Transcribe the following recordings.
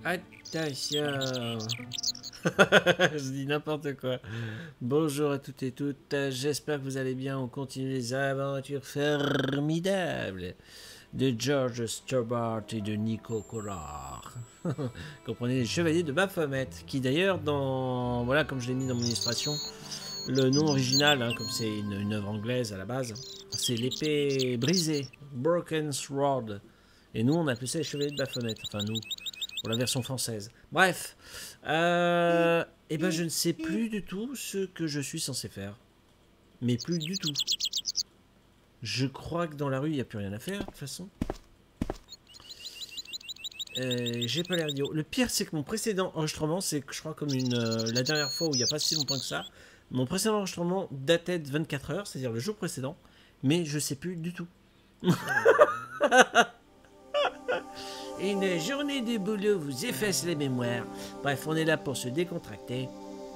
Attention. Je dis n'importe quoi. Bonjour à toutes et toutes. J'espère que vous allez bien. On continue les aventures formidables de George Stobart et de Nico Collard. Comprenez, les chevaliers de Baphomet. Qui d'ailleurs, dans. Voilà, comme je l'ai mis dans mon illustration, le nom original, hein, comme c'est une œuvre anglaise à la base, c'est l'épée brisée. Broken Sword. Et nous, on appelle ça les chevaliers de Baphomet. Enfin, nous. Pour la version française. Bref. Et ben je ne sais plus du tout ce que je suis censé faire. Mais plus du tout. Je crois que dans la rue, il n'y a plus rien à faire, de toute façon. J'ai pas l'air idiot. Le pire, c'est que mon précédent enregistrement, c'est que je crois comme la dernière fois où il n'y a pas si longtemps que ça, mon précédent enregistrement datait de 24 heures, c'est-à-dire le jour précédent, mais je sais plus du tout. Une journée de boulot vous efface les mémoires. Bref, on est là pour se décontracter.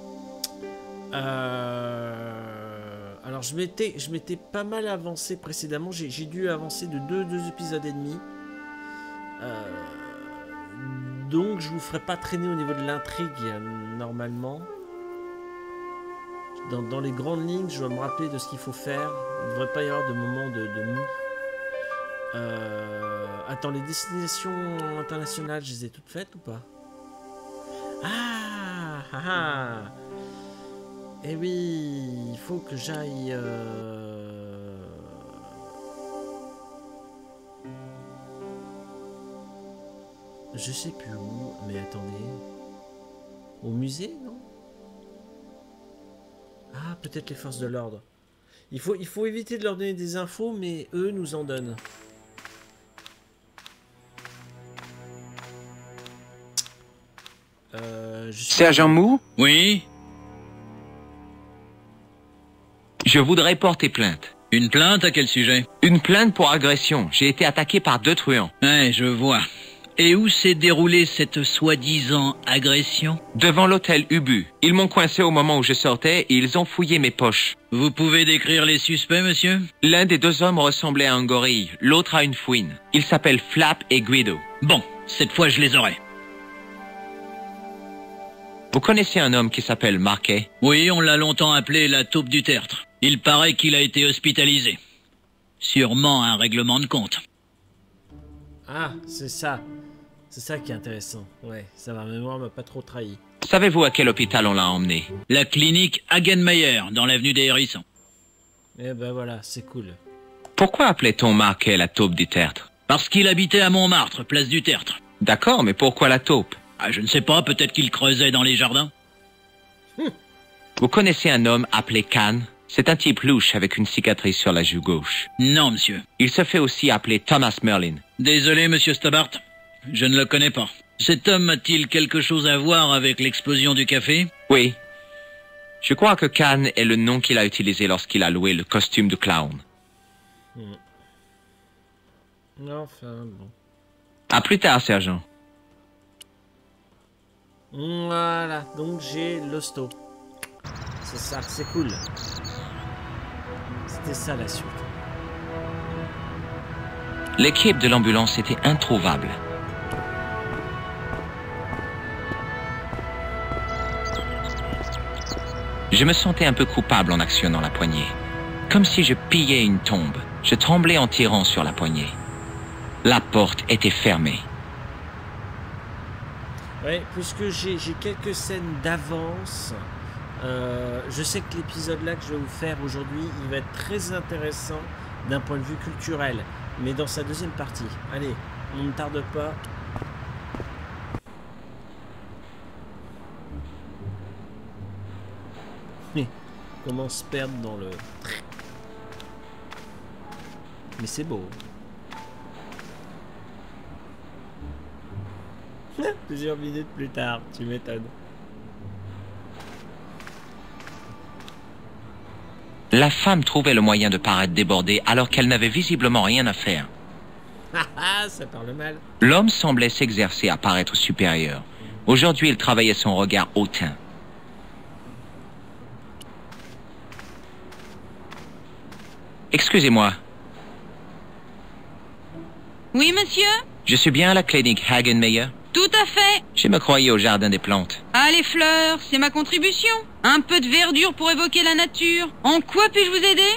Alors, je m'étais pas mal avancé précédemment. J'ai dû avancer de deux épisodes et demi. Donc, je vous ferai pas traîner au niveau de l'intrigue, normalement. Dans les grandes lignes, je dois me rappeler de ce qu'il faut faire. Il ne devrait pas y avoir de moment de mou. Attends, les destinations internationales, je les ai toutes faites ou pas? Ah. Eh oui, il faut que j'aille... Je sais plus où, mais attendez. Au musée, non? Ah, peut-être les forces de l'ordre. Il faut éviter de leur donner des infos, mais eux nous en donnent. Sergent Mou? Oui? Je voudrais porter plainte. Une plainte à quel sujet? Une plainte pour agression. J'ai été attaqué par 2 truands. Ouais, je vois. Et où s'est déroulée cette soi-disant agression? Devant l'hôtel Ubu. Ils m'ont coincé au moment où je sortais et ils ont fouillé mes poches. Vous pouvez décrire les suspects, monsieur? L'un des 2 hommes ressemblait à un gorille, l'autre à une fouine. Ils s'appellent Flap et Guido. Bon, cette fois je les aurai. Vous connaissez un homme qui s'appelle Marquet? Oui, on l'a longtemps appelé la taupe du tertre. Il paraît qu'il a été hospitalisé. Sûrement un règlement de compte. Ah, c'est ça. C'est ça qui est intéressant. Ouais, ça va, ma mémoire m'a pas trop trahi. Savez-vous à quel hôpital on l'a emmené? La clinique Hagenmeyer, dans l'avenue des Hérissons. Eh ben voilà, c'est cool. Pourquoi appelait-on Marquet la taupe du tertre? Parce qu'il habitait à Montmartre, place du Tertre. D'accord, mais pourquoi la taupe? Ah, je ne sais pas, peut-être qu'il creusait dans les jardins. Vous connaissez un homme appelé Kahn? C'est un type louche avec une cicatrice sur la joue gauche. Non, monsieur. Il se fait aussi appeler Thomas Merlin. Désolé, monsieur Stobart. Je ne le connais pas. Cet homme a-t-il quelque chose à voir avec l'explosion du café? Oui. Je crois que Kahn est le nom qu'il a utilisé lorsqu'il a loué le costume de clown. Enfin, bon. À plus tard, sergent. Voilà, donc j'ai l'hosto. C'est ça, c'est cool. C'était ça la suite. L'équipe de l'ambulance était introuvable. Je me sentais un peu coupable en actionnant la poignée. Comme si je pillais une tombe. Je tremblais en tirant sur la poignée. La porte était fermée. Ouais, puisque j'ai quelques scènes d'avance, je sais que l'épisode là que je vais vous faire aujourd'hui, il va être très intéressant d'un point de vue culturel, mais dans sa deuxième partie. Allez, on ne tarde pas. Comment se perdre dans le... Mais c'est beau. Plusieurs minutes plus tard, tu m'étonnes. La femme trouvait le moyen de paraître débordée alors qu'elle n'avait visiblement rien à faire. Ah, ça parle mal. L'homme semblait s'exercer à paraître supérieur. Aujourd'hui, il travaillait son regard hautain. Excusez-moi. Oui, monsieur? Je suis bien à la clinique Hagenmeyer. Tout à fait. Je me croyais au jardin des plantes. Ah, les fleurs, c'est ma contribution. Un peu de verdure pour évoquer la nature. En quoi puis-je vous aider?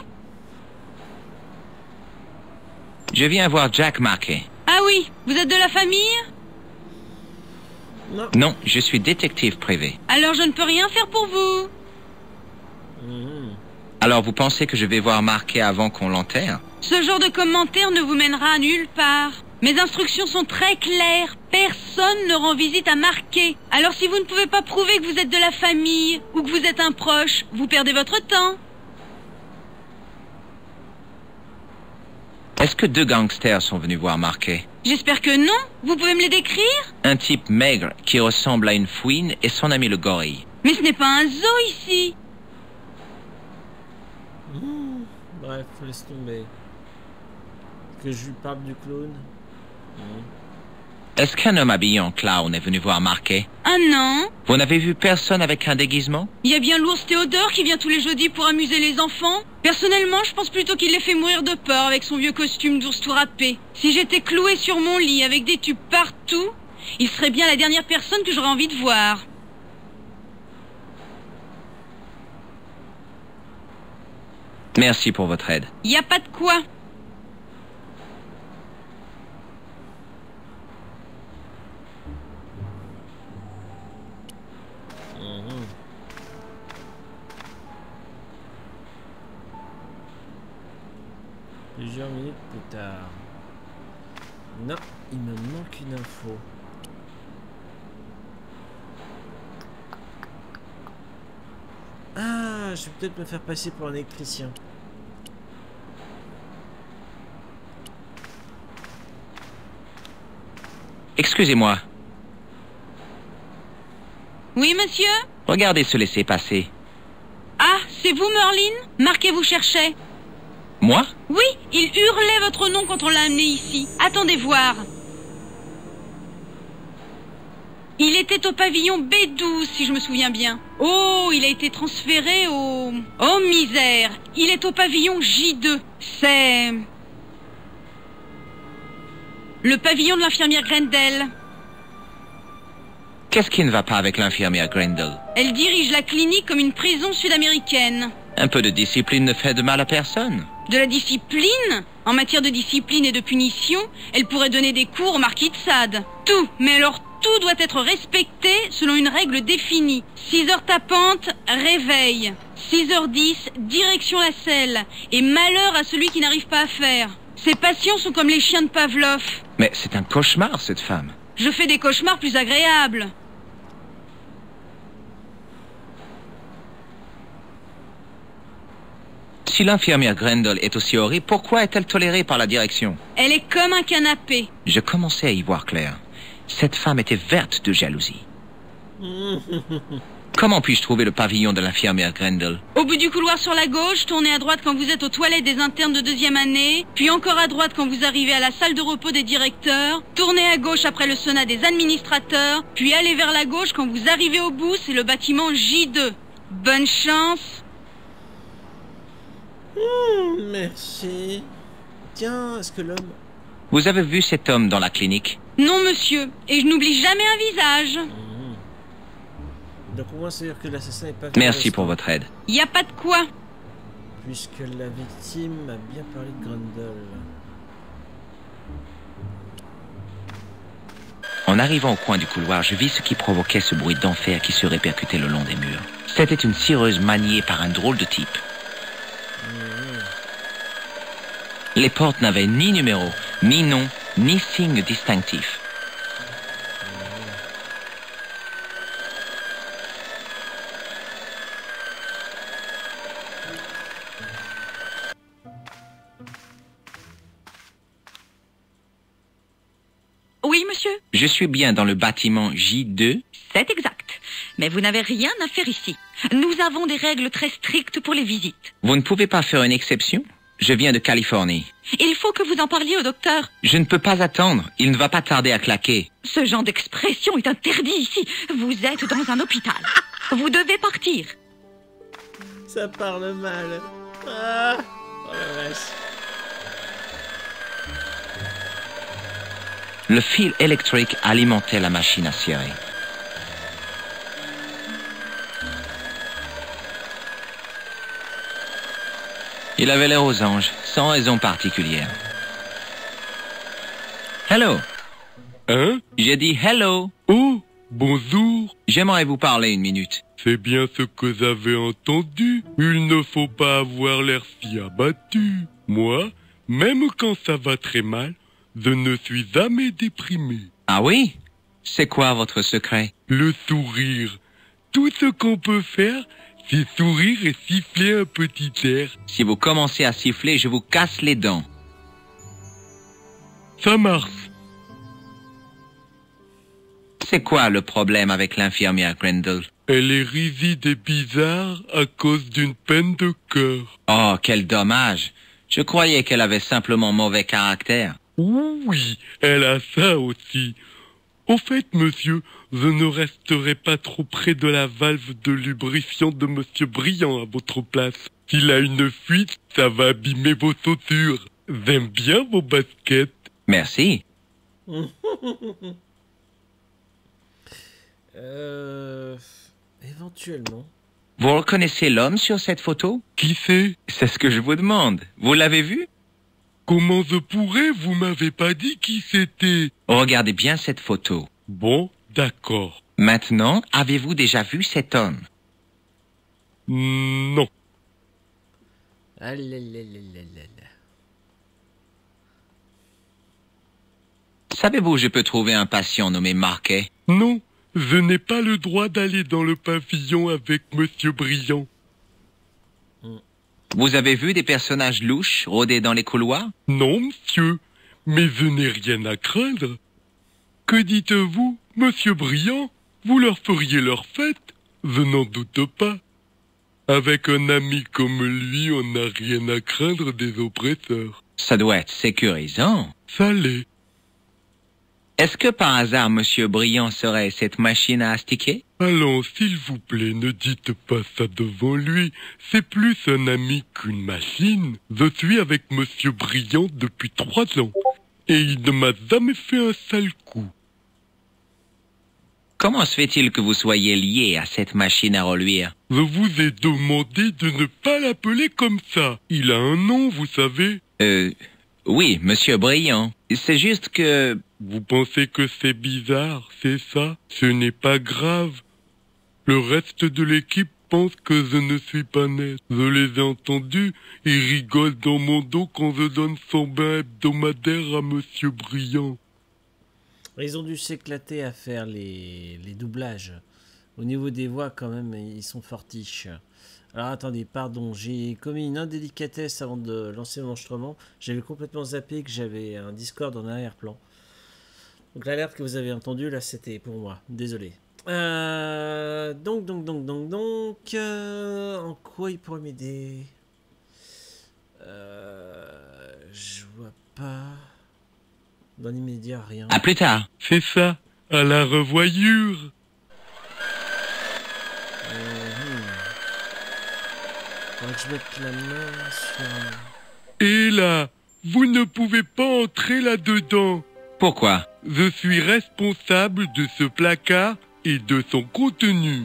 Je viens voir Jack Marquet. Ah oui, vous êtes de la famille? Non. Non, je suis détective privé. Alors je ne peux rien faire pour vous. Alors vous pensez que je vais voir Marquet avant qu'on l'enterre? Ce genre de commentaire ne vous mènera nulle part. Mes instructions sont très claires. Personne ne rend visite à Marquet. Alors si vous ne pouvez pas prouver que vous êtes de la famille ou que vous êtes un proche, vous perdez votre temps. Est-ce que 2 gangsters sont venus voir Marquet? J'espère que non. Vous pouvez me les décrire? Un type maigre qui ressemble à une fouine et son ami le gorille. Mais ce n'est pas un zoo ici. Bref, laisse tomber. Que je lui parle du clown. Est-ce qu'un homme habillé en clown est venu voir Marquet? Ah non. Vous n'avez vu personne avec un déguisement? Il y a bien l'ours Théodore qui vient tous les jeudis pour amuser les enfants. Personnellement, je pense plutôt qu'il les fait mourir de peur avec son vieux costume d'ours tout râpé. Si j'étais cloué sur mon lit avec des tubes partout, il serait bien la dernière personne que j'aurais envie de voir. Merci pour votre aide. Y a pas de quoi. Plusieurs minutes plus tard. Non, il me manque une info. Ah, je vais peut-être me faire passer pour un électricien. Excusez-moi. Oui, monsieur? Regardez ce laisser-passer. Ah, c'est vous, Merlin? Marquez vous cherchait. Moi? Oui, il hurlait votre nom quand on l'a amené ici. Attendez voir. Il était au pavillon B12, si je me souviens bien. Oh, il a été transféré au... Oh, misère. Il est au pavillon J2. C'est... le pavillon de l'infirmière Grendel. Qu'est-ce qui ne va pas avec l'infirmière Grendel? Elle dirige la clinique comme une prison sud-américaine. Un peu de discipline ne fait de mal à personne. De la discipline? En matière de discipline et de punition, elle pourrait donner des cours au marquis de Sade. Tout, mais alors tout doit être respecté selon une règle définie. 6 heures tapantes, réveil. 6h10, direction la selle. Et malheur à celui qui n'arrive pas à faire. Ses patients sont comme les chiens de Pavlov. Mais c'est un cauchemar, cette femme. Je fais des cauchemars plus agréables. Si l'infirmière Grendel est aussi horrible, pourquoi est-elle tolérée par la direction? Elle est comme un canapé. Je commençais à y voir clair. Cette femme était verte de jalousie. Comment puis-je trouver le pavillon de l'infirmière Grendel? Au bout du couloir sur la gauche, tournez à droite quand vous êtes aux toilettes des internes de 2e année, puis encore à droite quand vous arrivez à la salle de repos des directeurs, tournez à gauche après le sauna des administrateurs, puis allez vers la gauche quand vous arrivez au bout, c'est le bâtiment J2. Bonne chance. Merci. Tiens, est-ce que l'homme... Vous avez vu cet homme dans la clinique? Non, monsieur, et je n'oublie jamais un visage. Donc au moins, c'est-à-dire que l'assassin n'est pas... Merci pour votre aide. Y a pas de quoi. Puisque la victime a bien parlé de Grendel. En arrivant au coin du couloir, je vis ce qui provoquait ce bruit d'enfer qui se répercutait le long des murs. C'était une cireuse maniée par un drôle de type. Les portes n'avaient ni numéro, ni nom, ni signe distinctif. Oui, monsieur? Je suis bien dans le bâtiment J2. C'est exact. Mais vous n'avez rien à faire ici. Nous avons des règles très strictes pour les visites. Vous ne pouvez pas faire une exception? Je viens de Californie. Il faut que vous en parliez au docteur. Je ne peux pas attendre. Il ne va pas tarder à claquer. Ce genre d'expression est interdit ici. Vous êtes dans un hôpital. Vous devez partir. Ça parle mal. Ah, oh la vache. Le fil électrique alimentait la machine à cirer. Il avait l'air aux anges, sans raison particulière. Hello. Hein? J'ai dit hello. Oh, bonjour. J'aimerais vous parler une minute. C'est bien ce que j'avais entendu. Il ne faut pas avoir l'air si abattu. Moi, même quand ça va très mal, je ne suis jamais déprimé. Ah oui? C'est quoi votre secret? Le sourire. Tout ce qu'on peut faire, c'est sourire et siffler un petit air. Si vous commencez à siffler, je vous casse les dents. Ça marche. C'est quoi le problème avec l'infirmière Grendel? Elle est rigide et bizarre à cause d'une peine de cœur. Oh, quel dommage. Je croyais qu'elle avait simplement mauvais caractère. Oui, elle a ça aussi. Au fait, monsieur, je ne resterai pas trop près de la valve de lubrifiant de monsieur Briand à votre place. S'il a une fuite, ça va abîmer vos chaussures. J'aime bien vos baskets. Merci. Éventuellement. Vous reconnaissez l'homme sur cette photo? Qui c'est? C'est ce que je vous demande. Vous l'avez vu? Comment je pourrais? Vous m'avez pas dit qui c'était. Regardez bien cette photo. Bon, d'accord. Maintenant, avez-vous déjà vu cet homme? Non. Ah là là là là là là. Savez-vous où je peux trouver un patient nommé Marquet? Non, je n'ai pas le droit d'aller dans le pavillon avec monsieur Briand. Vous avez vu des personnages louches rôder dans les couloirs? Non, monsieur, mais je n'ai rien à craindre. Que dites-vous, monsieur Briand? Vous leur feriez leur fête? Je n'en doute pas. Avec un ami comme lui, on n'a rien à craindre des oppresseurs. Ça doit être sécurisant. Ça l'est. Est-ce que par hasard Monsieur Briand serait cette machine à astiquer? Allons, s'il vous plaît, ne dites pas ça devant lui. C'est plus un ami qu'une machine. Je suis avec monsieur Briand depuis 3 ans. Et il ne m'a jamais fait un sale coup. Comment se fait-il que vous soyez lié à cette machine à reluire? Je vous ai demandé de ne pas l'appeler comme ça. Il a un nom, vous savez. Oui, Monsieur Briand. C'est juste que... Vous pensez que c'est bizarre, c'est ça? Ce n'est pas grave. Le reste de l'équipe pense que je ne suis pas net. Je les ai entendus et rigolent dans mon dos quand je donne son bain hebdomadaire à monsieur Briand. Ils ont dû s'éclater à faire les doublages. Au niveau des voix, quand même, ils sont fortiches. Alors attendez, pardon, j'ai commis une indélicatesse avant de lancer l'enregistrement. J'avais complètement zappé que j'avais un Discord en arrière-plan. Donc l'alerte que vous avez entendue, là, c'était pour moi. Désolé. Donc, en quoi il pourrait m'aider? Je vois pas. Dans l'immédiat, rien. À plus tard. C'est ça, à la revoyure. Faudrait que je mette la main sur... Et là, vous ne pouvez pas entrer là-dedans. Pourquoi? Je suis responsable de ce placard et de son contenu.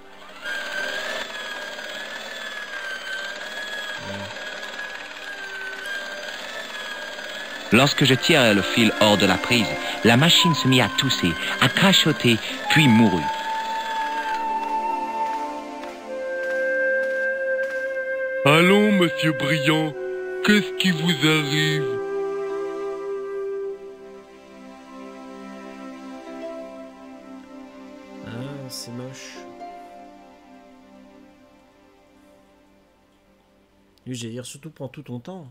Lorsque je tirais le fil hors de la prise, la machine se mit à tousser, à crachoter, puis mourut. Allons, monsieur Briand, qu'est-ce qui vous arrive? Ah, c'est moche. Oui, j'allais dire, surtout prends tout ton temps.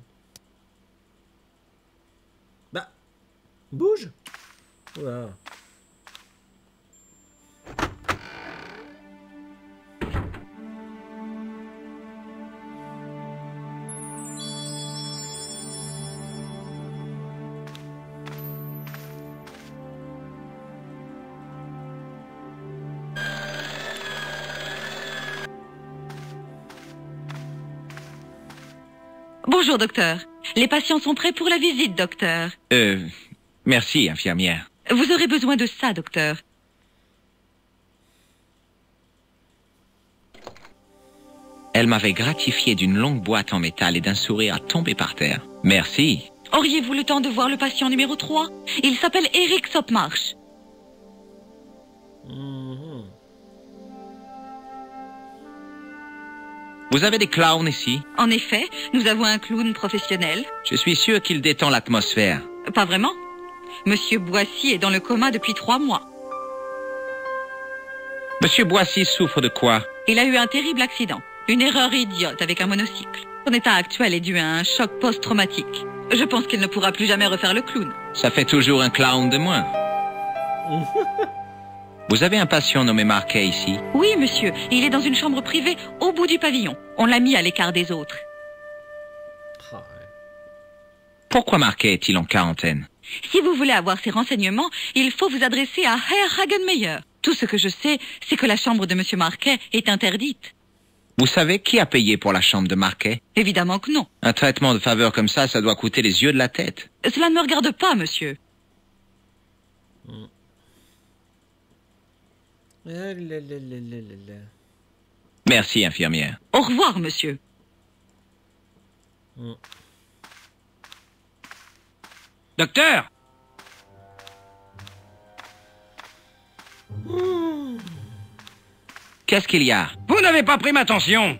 Bah, bouge. Oula. Bonjour, docteur. Les patients sont prêts pour la visite, docteur. Merci, infirmière. Vous aurez besoin de ça, docteur. Elle m'avait gratifié d'une longue boîte en métal et d'un sourire à tomber par terre. Merci. Auriez-vous le temps de voir le patient numéro 3? Il s'appelle Eric Sopmarch. Vous avez des clowns ici? En effet, nous avons un clown professionnel. Je suis sûr qu'il détend l'atmosphère. Pas vraiment. Monsieur Boissy est dans le coma depuis 3 mois. Monsieur Boissy souffre de quoi? Il a eu un terrible accident. Une erreur idiote avec un monocycle. Son état actuel est dû à un choc post-traumatique. Je pense qu'il ne pourra plus jamais refaire le clown. Ça fait toujours un clown de moins. Vous avez un patient nommé Marquet ici? Oui, monsieur. Il est dans une chambre privée au bout du pavillon. On l'a mis à l'écart des autres. Ah, ouais. Pourquoi Marquet est-il en quarantaine? Si vous voulez avoir ces renseignements, il faut vous adresser à Herr Hagenmeyer. Tout ce que je sais, c'est que la chambre de monsieur Marquet est interdite. Vous savez qui a payé pour la chambre de Marquet? Évidemment que non. Un traitement de faveur comme ça doit coûter les yeux de la tête. Cela ne me regarde pas, monsieur. Ah là là là là là là. Merci, infirmière. Au revoir, monsieur. Docteur! Qu'est-ce qu'il y a? Vous n'avez pas pris ma tension!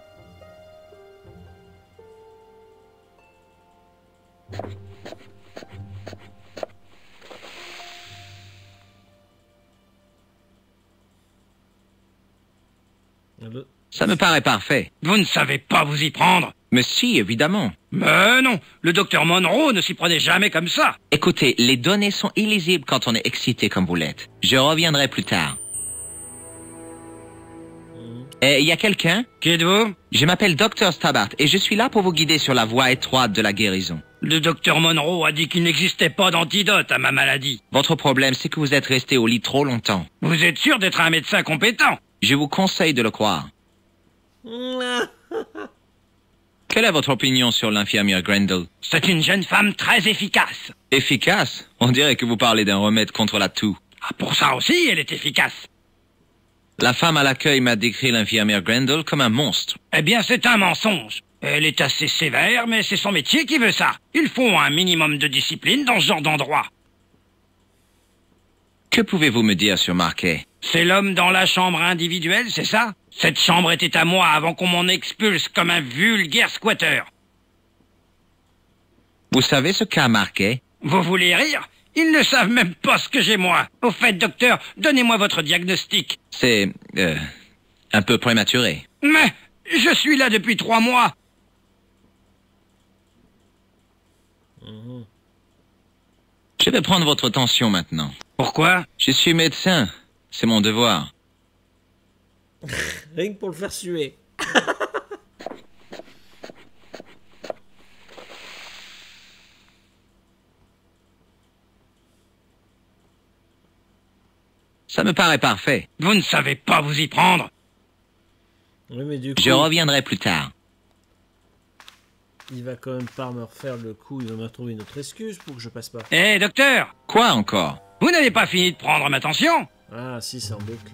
Ça me paraît parfait. Vous ne savez pas vous y prendre? Mais si, évidemment. Mais non, le docteur Monroe ne s'y prenait jamais comme ça. Écoutez, les données sont illisibles quand on est excité comme vous l'êtes. Je reviendrai plus tard. Il y a quelqu'un? Qui êtes-vous? Je m'appelle Dr Stabart et je suis là pour vous guider sur la voie étroite de la guérison. Le docteur Monroe a dit qu'il n'existait pas d'antidote à ma maladie. Votre problème, c'est que vous êtes resté au lit trop longtemps. Vous êtes sûr d'être un médecin compétent? Je vous conseille de le croire. Quelle est votre opinion sur l'infirmière Grendel? C'est une jeune femme très efficace. Efficace? On dirait que vous parlez d'un remède contre la toux. Ah, pour ça aussi, elle est efficace. La femme à l'accueil m'a décrit l'infirmière Grendel comme un monstre. Eh bien, c'est un mensonge. Elle est assez sévère, mais c'est son métier qui veut ça. Il faut un minimum de discipline dans ce genre d'endroit. Que pouvez-vous me dire sur Marquet? C'est l'homme dans la chambre individuelle, c'est ça? Cette chambre était à moi avant qu'on m'en expulse comme un vulgaire squatter. Vous savez ce qu'a Marquet? Vous voulez rire? Ils ne savent même pas ce que j'ai moi. Au fait, docteur, donnez-moi votre diagnostic. C'est... un peu prématuré. Mais je suis là depuis 3 mois. Je vais prendre votre tension maintenant. Pourquoi? Je suis médecin. C'est mon devoir. Rien que pour le faire suer. Ça me paraît parfait. Vous ne savez pas vous y prendre. Oui, mais du coup, Je reviendrai plus tard. il va quand même pas me refaire le coup. Il va me trouver une autre excuse pour que je passe pas. Eh, docteur, Quoi encore? vous n'avez pas fini de prendre ma tension? Ah, si, c'est en boucle.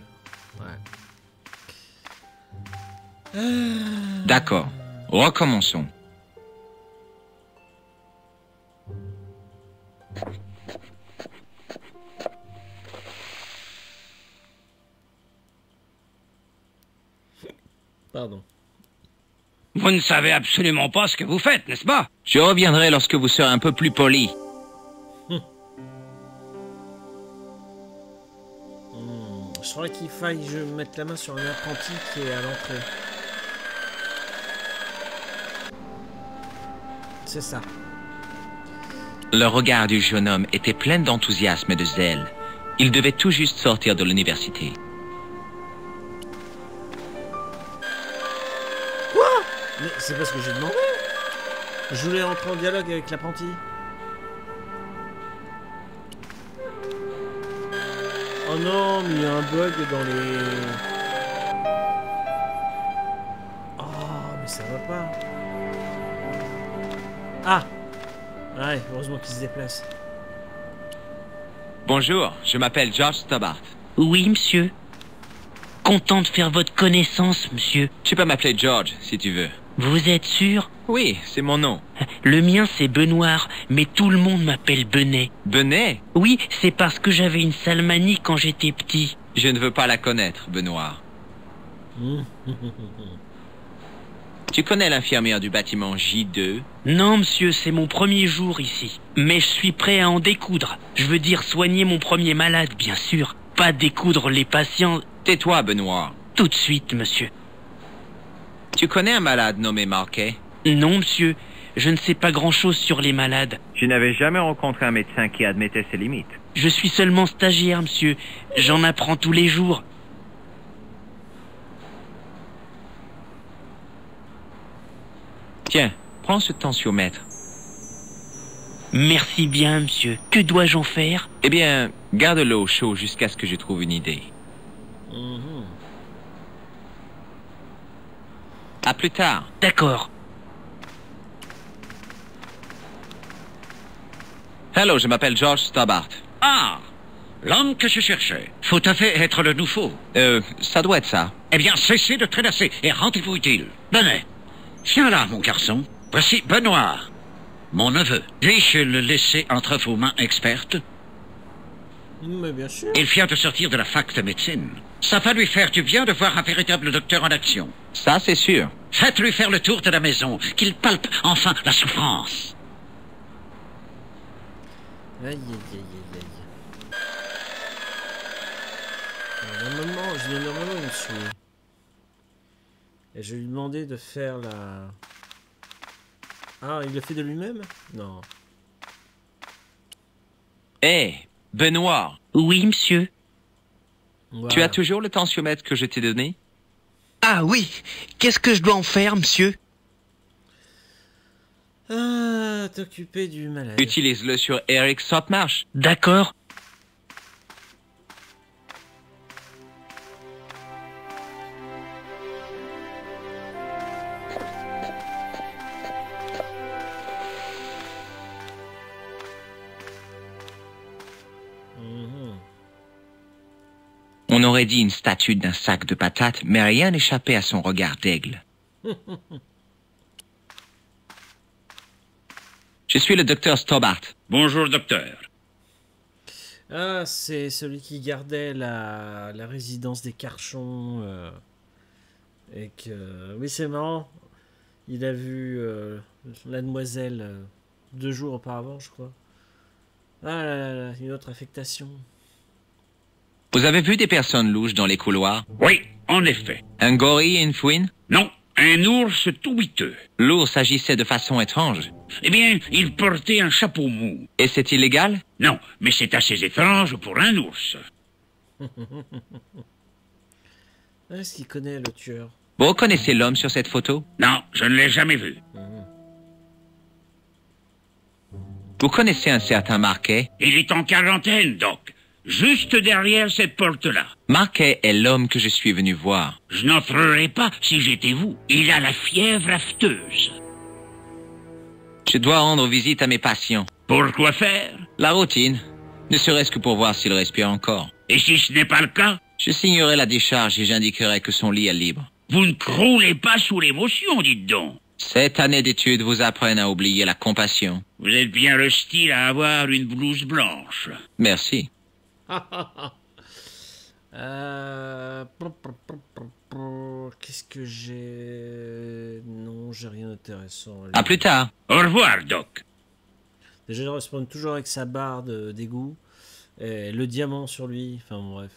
Ouais. D'accord. Recommençons. Pardon. Vous ne savez absolument pas ce que vous faites, n'est-ce pas? Je reviendrai lorsque vous serez un peu plus poli. Je crois qu'il faille que je mette la main sur un apprenti qui est à l'entrée. C'est ça. Le regard du jeune homme était plein d'enthousiasme et de zèle. Il devait tout juste sortir de l'université. Mais c'est parce que j'ai demandé. Je voulais entrer en dialogue avec l'apprenti. Oh non, mais il y a un bug dans les... Oh, mais ça va pas. Ah! Ouais, heureusement qu'il se déplace. Bonjour, je m'appelle George Stobbart. Oui, monsieur. Content de faire votre connaissance, monsieur. Tu peux m'appeler George, si tu veux. Vous êtes sûr? Oui, c'est mon nom. Le mien, c'est Benoît, mais tout le monde m'appelle Benet. Benet? Oui, c'est parce que j'avais une sale manie quand j'étais petit. Je ne veux pas la connaître, Benoît. Tu connais l'infirmière du bâtiment J2? Non, monsieur, c'est mon premier jour ici. Mais je suis prêt à en découdre. Je veux dire soigner mon premier malade, bien sûr. Pas découdre les patients. Tais-toi, Benoît. Tout de suite, monsieur. Tu connais un malade nommé Marquet? Non, monsieur. Je ne sais pas grand-chose sur les malades. Je n'avais jamais rencontré un médecin qui admettait ses limites. Je suis seulement stagiaire, monsieur. J'en apprends tous les jours. Tiens, prends ce tensiomètre. Merci bien, monsieur. Que dois-je en faire? Eh bien, garde-le au chaud jusqu'à ce que je trouve une idée. À plus tard. D'accord. Hello, je m'appelle George Stobbart. Ah, l'homme que je cherchais. Faut à fait être le nouveau. Ça doit être ça. Eh bien, cessez de traînasser et rendez-vous utile. Benet, viens là, mon garçon. Voici Benoît, mon neveu. Puis-je le laisser entre vos mains expertes? Mais bien sûr. Il vient de sortir de la fac de médecine. Ça va lui faire du bien de voir un véritable docteur en action. Ça, c'est sûr. Faites-lui faire le tour de la maison, qu'il palpe enfin la souffrance. Aïe, aïe, aïe, aïe, aïe. Normalement, je vais normalement me suivre. Et je vais lui demander de faire la... Ah, il le fait de lui-même? Non. Hé, Benoît. Oui, monsieur. Voilà. Tu as toujours le tensiomètre que je t'ai donné? Ah oui. Qu'est-ce que je dois en faire, monsieur? Ah, t'occuper du malade. Utilise-le sur Eric Sotmarsh. D'accord. On aurait dit une statue d'un sac de patates, mais rien n'échappait à son regard d'aigle. Je suis le docteur Stobbart. Bonjour, docteur. Ah, c'est celui qui gardait la résidence des Carchons. Et que... Oui, c'est marrant. Il a vu la demoiselle 2 jours auparavant, je crois. Ah là là là, une autre affectation. Vous avez vu des personnes louches dans les couloirs? Oui, en effet. Un gorille et une fouine? Non, un ours tout huiteux. L'ours agissait de façon étrange. Eh bien, il portait un chapeau mou. Et c'est illégal? Non, mais c'est assez étrange pour un ours. Est-ce qu'il connaît le tueur? Vous reconnaissez l'homme sur cette photo? Non, je ne l'ai jamais vu. Vous connaissez un certain Marquet? Il est en quarantaine, Doc. Juste derrière cette porte-là. Marquet est l'homme que je suis venu voir. Je n'entrerai pas si j'étais vous. Il a la fièvre afteuse. Je dois rendre visite à mes patients. Pourquoi faire? La routine. Ne serait-ce que pour voir s'il respire encore. Et si ce n'est pas le cas? Je signerai la décharge et j'indiquerai que son lit est libre. Vous ne croulez pas sous l'émotion, dites donc. 7 années d'études vous apprennent à oublier la compassion. Vous êtes bien le style à avoir une blouse blanche. Merci. Qu'est-ce que j'ai... Non, j'ai rien d'intéressant. À plus tard. Au revoir, Doc. Déjà, il respawn toujours avec sa barre d'égout. Et le diamant sur lui. Enfin, bon, bref.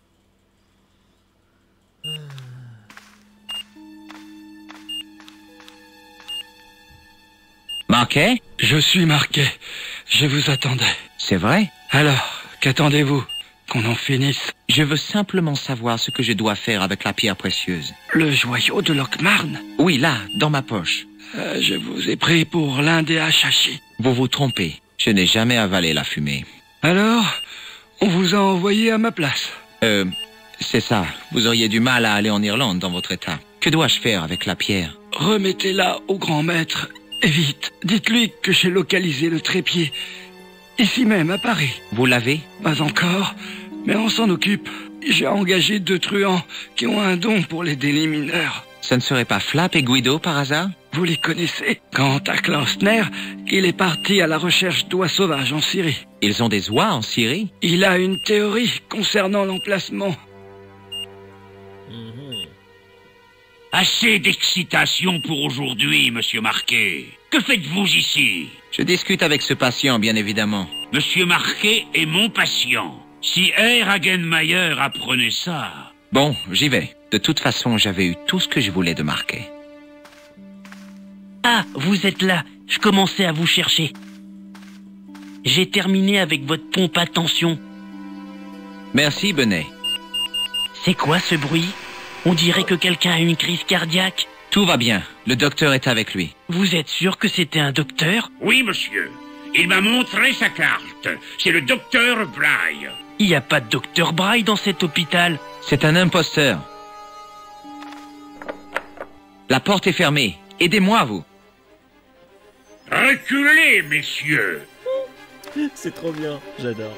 Marquet? Je suis Marquet. Je vous attendais. C'est vrai? Alors, qu'attendez-vous? Qu'on en finisse? Je veux simplement savoir ce que je dois faire avec la pierre précieuse. Le joyau de Lockmarn? Oui, là, dans ma poche. Je vous ai pris pour l'un des Hachachi. Vous vous trompez. Je n'ai jamais avalé la fumée. Alors, on vous a envoyé à ma place? C'est ça. Vous auriez du mal à aller en Irlande dans votre état. Que dois-je faire avec la pierre? Remettez-la au grand maître. Et vite, dites-lui que j'ai localisé le trépied. Ici même, à Paris. Vous l'avez? Pas encore, mais on s'en occupe. J'ai engagé 2 truands qui ont un don pour les délimineurs. Ce ne serait pas Flap et Guido par hasard? Vous les connaissez. Quant à Klausner, il est parti à la recherche d'oies sauvages en Syrie. Ils ont des oies en Syrie? Il a une théorie concernant l'emplacement. Assez d'excitation pour aujourd'hui, monsieur Marquet. Que faites-vous ici? Je discute avec ce patient, bien évidemment. Monsieur Marquet est mon patient. Si Herr Hagenmayer apprenait ça... Bon, j'y vais. De toute façon, j'avais eu tout ce que je voulais de Marquet. Ah, vous êtes là. Je commençais à vous chercher. J'ai terminé avec votre pompe à tension. Merci, Benet. C'est quoi ce bruit? On dirait que quelqu'un a une crise cardiaque. Tout va bien. Le docteur est avec lui. Vous êtes sûr que c'était un docteur? Oui, monsieur. Il m'a montré sa carte. C'est le docteur Bly. Il n'y a pas de docteur Braille dans cet hôpital. C'est un imposteur. La porte est fermée. Aidez-moi, vous. Reculez, messieurs. C'est trop bien, j'adore.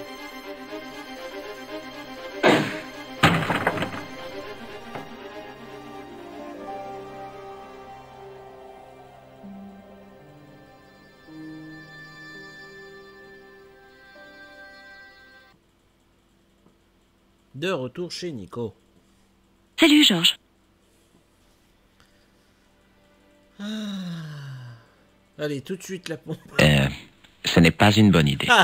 De retour chez Nico. Salut, Georges. Allez, tout de suite la pompe. Ce n'est pas une bonne idée.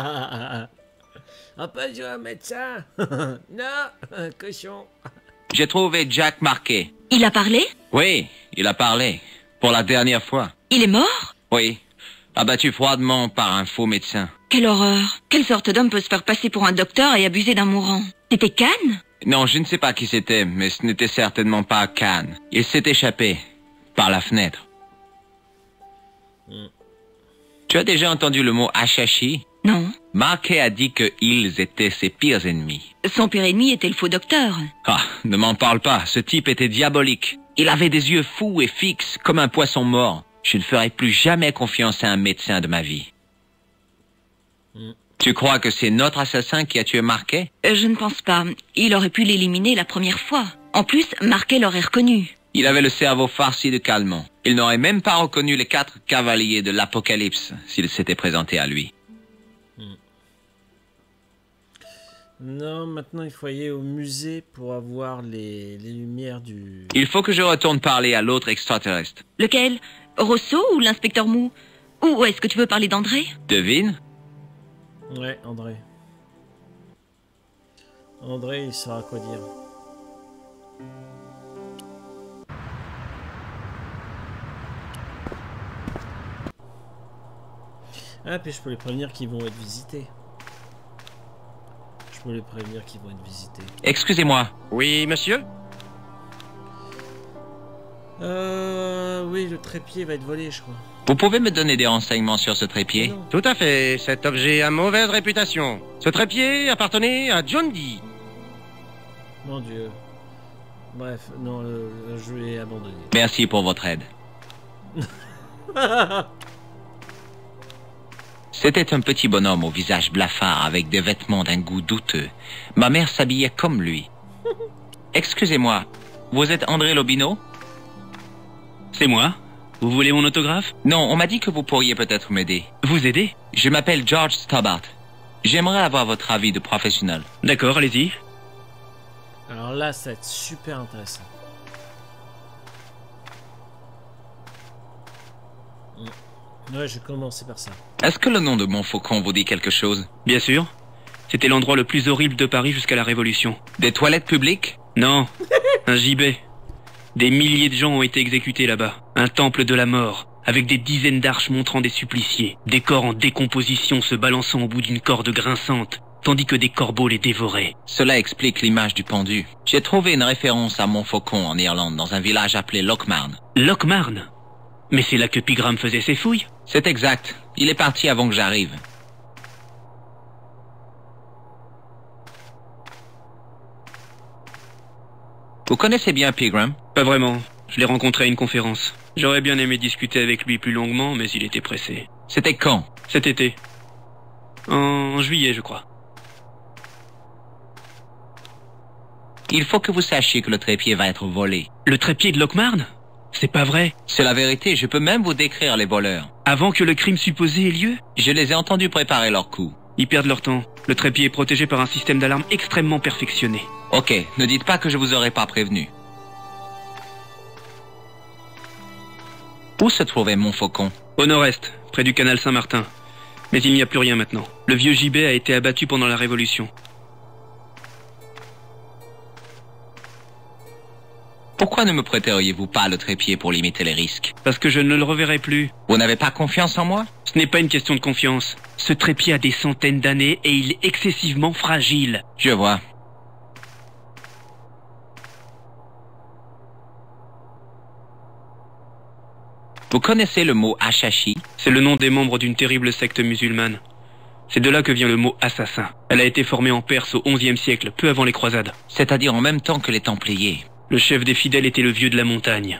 On peut jouer un médecin? Non, cochon. J'ai trouvé Jack Marquet. Il a parlé? Oui, il a parlé. Pour la dernière fois. Il est mort? Oui. Abattu froidement par un faux médecin. Quelle horreur. Quelle sorte d'homme peut se faire passer pour un docteur et abuser d'un mourant? C'était Kahn? Non, je ne sais pas qui c'était, mais ce n'était certainement pas Kahn. Il s'est échappé. Par la fenêtre. Tu as déjà entendu le mot Achachi? Non. Marquet a dit que ils étaient ses pires ennemis. Son pire ennemi était le faux docteur. Ah, ne m'en parle pas, ce type était diabolique. Il avait des yeux fous et fixes, comme un poisson mort. Je ne ferai plus jamais confiance à un médecin de ma vie. Tu crois que c'est notre assassin qui a tué Marquet? Je ne pense pas. Il aurait pu l'éliminer la première fois. En plus, Marquet l'aurait reconnu. Il avait le cerveau farci de calmant. Il n'aurait même pas reconnu les 4 cavaliers de l'Apocalypse s'il s'était présenté à lui. Non, maintenant il faut aller au musée pour avoir les lumières du... Il faut que je retourne parler à l'autre extraterrestre. Lequel? Rousseau ou l'inspecteur Mou? Ou est-ce que tu veux parler d'André? Devine? Ouais, André. André, il saura quoi dire. Ah, puis je peux les prévenir qu'ils vont être visités. Je peux les prévenir qu'ils vont être visités. Excusez-moi. Oui, monsieur? Oui, le trépied va être volé, je crois. Vous pouvez me donner des renseignements sur ce trépied? Tout à fait. Cet objet a mauvaise réputation. Ce trépied appartenait à John Dee. Mon Dieu. Bref, non, je vais abandonner. Merci pour votre aide. C'était un petit bonhomme au visage blafard avec des vêtements d'un goût douteux. Ma mère s'habillait comme lui. Excusez-moi, vous êtes André Lobineau? C'est moi. Vous voulez mon autographe? Non, on m'a dit que vous pourriez peut-être m'aider. Vous aider? Je m'appelle George Stobbart. J'aimerais avoir votre avis de professionnel. D'accord, allez-y. Alors là, ça va être super intéressant. Ouais, je vais commencer par ça. Est-ce que le nom de Montfaucon vous dit quelque chose? Bien sûr. C'était l'endroit le plus horrible de Paris jusqu'à la Révolution. Des toilettes publiques? Non, un gibet. Des milliers de gens ont été exécutés là-bas. Un temple de la mort, avec des dizaines d'arches montrant des suppliciés. Des corps en décomposition se balançant au bout d'une corde grinçante, tandis que des corbeaux les dévoraient. Cela explique l'image du pendu. J'ai trouvé une référence à Montfaucon en Irlande, dans un village appelé Lochmarn. Lochmarn? Mais c'est là que Pigram faisait ses fouilles? C'est exact. Il est parti avant que j'arrive. Vous connaissez bien Pigram? Pas vraiment. Je l'ai rencontré à une conférence. J'aurais bien aimé discuter avec lui plus longuement, mais il était pressé. C'était quand? Cet été. en juillet, je crois. Il faut que vous sachiez que le trépied va être volé. Le trépied de Lockmarn? C'est pas vrai. C'est la vérité, je peux même vous décrire les voleurs. Avant que le crime supposé ait lieu? Je les ai entendus préparer leur coup. Ils perdent leur temps. Le trépied est protégé par un système d'alarme extrêmement perfectionné. Ok, ne dites pas que je vous aurais pas prévenu. Où se trouvait Montfaucon? Au nord-est, près du canal Saint-Martin. Mais il n'y a plus rien maintenant. Le vieux gibet a été abattu pendant la Révolution. Pourquoi ne me prêteriez-vous pas le trépied pour limiter les risques? Parce que je ne le reverrai plus. Vous n'avez pas confiance en moi? Ce n'est pas une question de confiance. Ce trépied a des centaines d'années et il est excessivement fragile. Je vois. Vous connaissez le mot Achachi? C'est le nom des membres d'une terrible secte musulmane. C'est de là que vient le mot assassin. Elle a été formée en Perse au XIe siècle, peu avant les croisades. C'est-à-dire en même temps que les Templiers. Le chef des fidèles était le vieux de la montagne.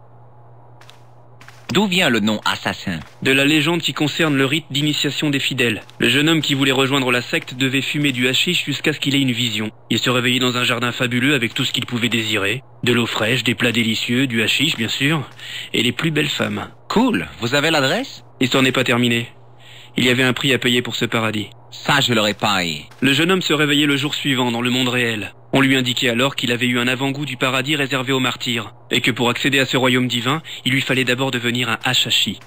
D'où vient le nom assassin? De la légende qui concerne le rite d'initiation des fidèles. Le jeune homme qui voulait rejoindre la secte devait fumer du hashish jusqu'à ce qu'il ait une vision. Il se réveillait dans un jardin fabuleux avec tout ce qu'il pouvait désirer. De l'eau fraîche, des plats délicieux, du hashish bien sûr, et les plus belles femmes. Cool, vous avez l'adresse? L'histoire n'est pas terminée. Il y avait un prix à payer pour ce paradis. Ça, je l'aurais parié. Le jeune homme se réveillait le jour suivant dans le monde réel. On lui indiquait alors qu'il avait eu un avant-goût du paradis réservé aux martyrs, et que pour accéder à ce royaume divin, il lui fallait d'abord devenir un Achachi.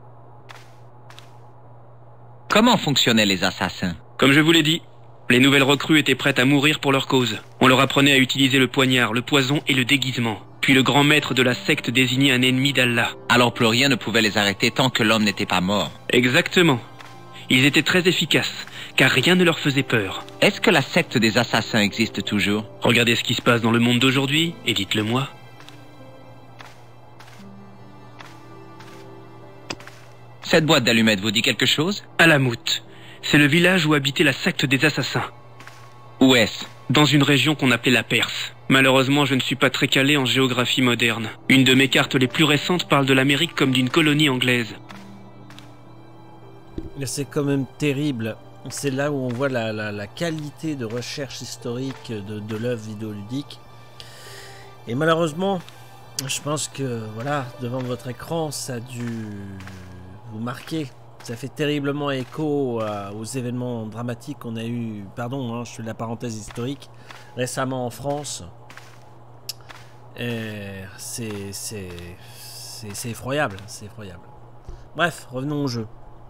Comment fonctionnaient les assassins? Comme je vous l'ai dit, les nouvelles recrues étaient prêtes à mourir pour leur cause. On leur apprenait à utiliser le poignard, le poison et le déguisement. Puis le grand maître de la secte désignait un ennemi d'Allah. Alors plus rien ne pouvait les arrêter tant que l'homme n'était pas mort. Exactement. Ils étaient très efficaces, car rien ne leur faisait peur. Est-ce que la secte des assassins existe toujours? Regardez ce qui se passe dans le monde d'aujourd'hui, et dites-le moi. Cette boîte d'allumettes vous dit quelque chose? Alamout. C'est le village où habitait la secte des assassins. Où est-ce? Dans une région qu'on appelait la Perse. Malheureusement, je ne suis pas très calé en géographie moderne. Une de mes cartes les plus récentes parle de l'Amérique comme d'une colonie anglaise. C'est quand même terrible. C'est là où on voit la qualité de recherche historique de l'œuvre vidéoludique. Et malheureusement, je pense que voilà, devant votre écran, ça a dû vous marquer. Ça fait terriblement écho aux événements dramatiques qu'on a eu, pardon, je fais la parenthèse historique, récemment en France. C'est effroyable, c'est effroyable. Bref, revenons au jeu.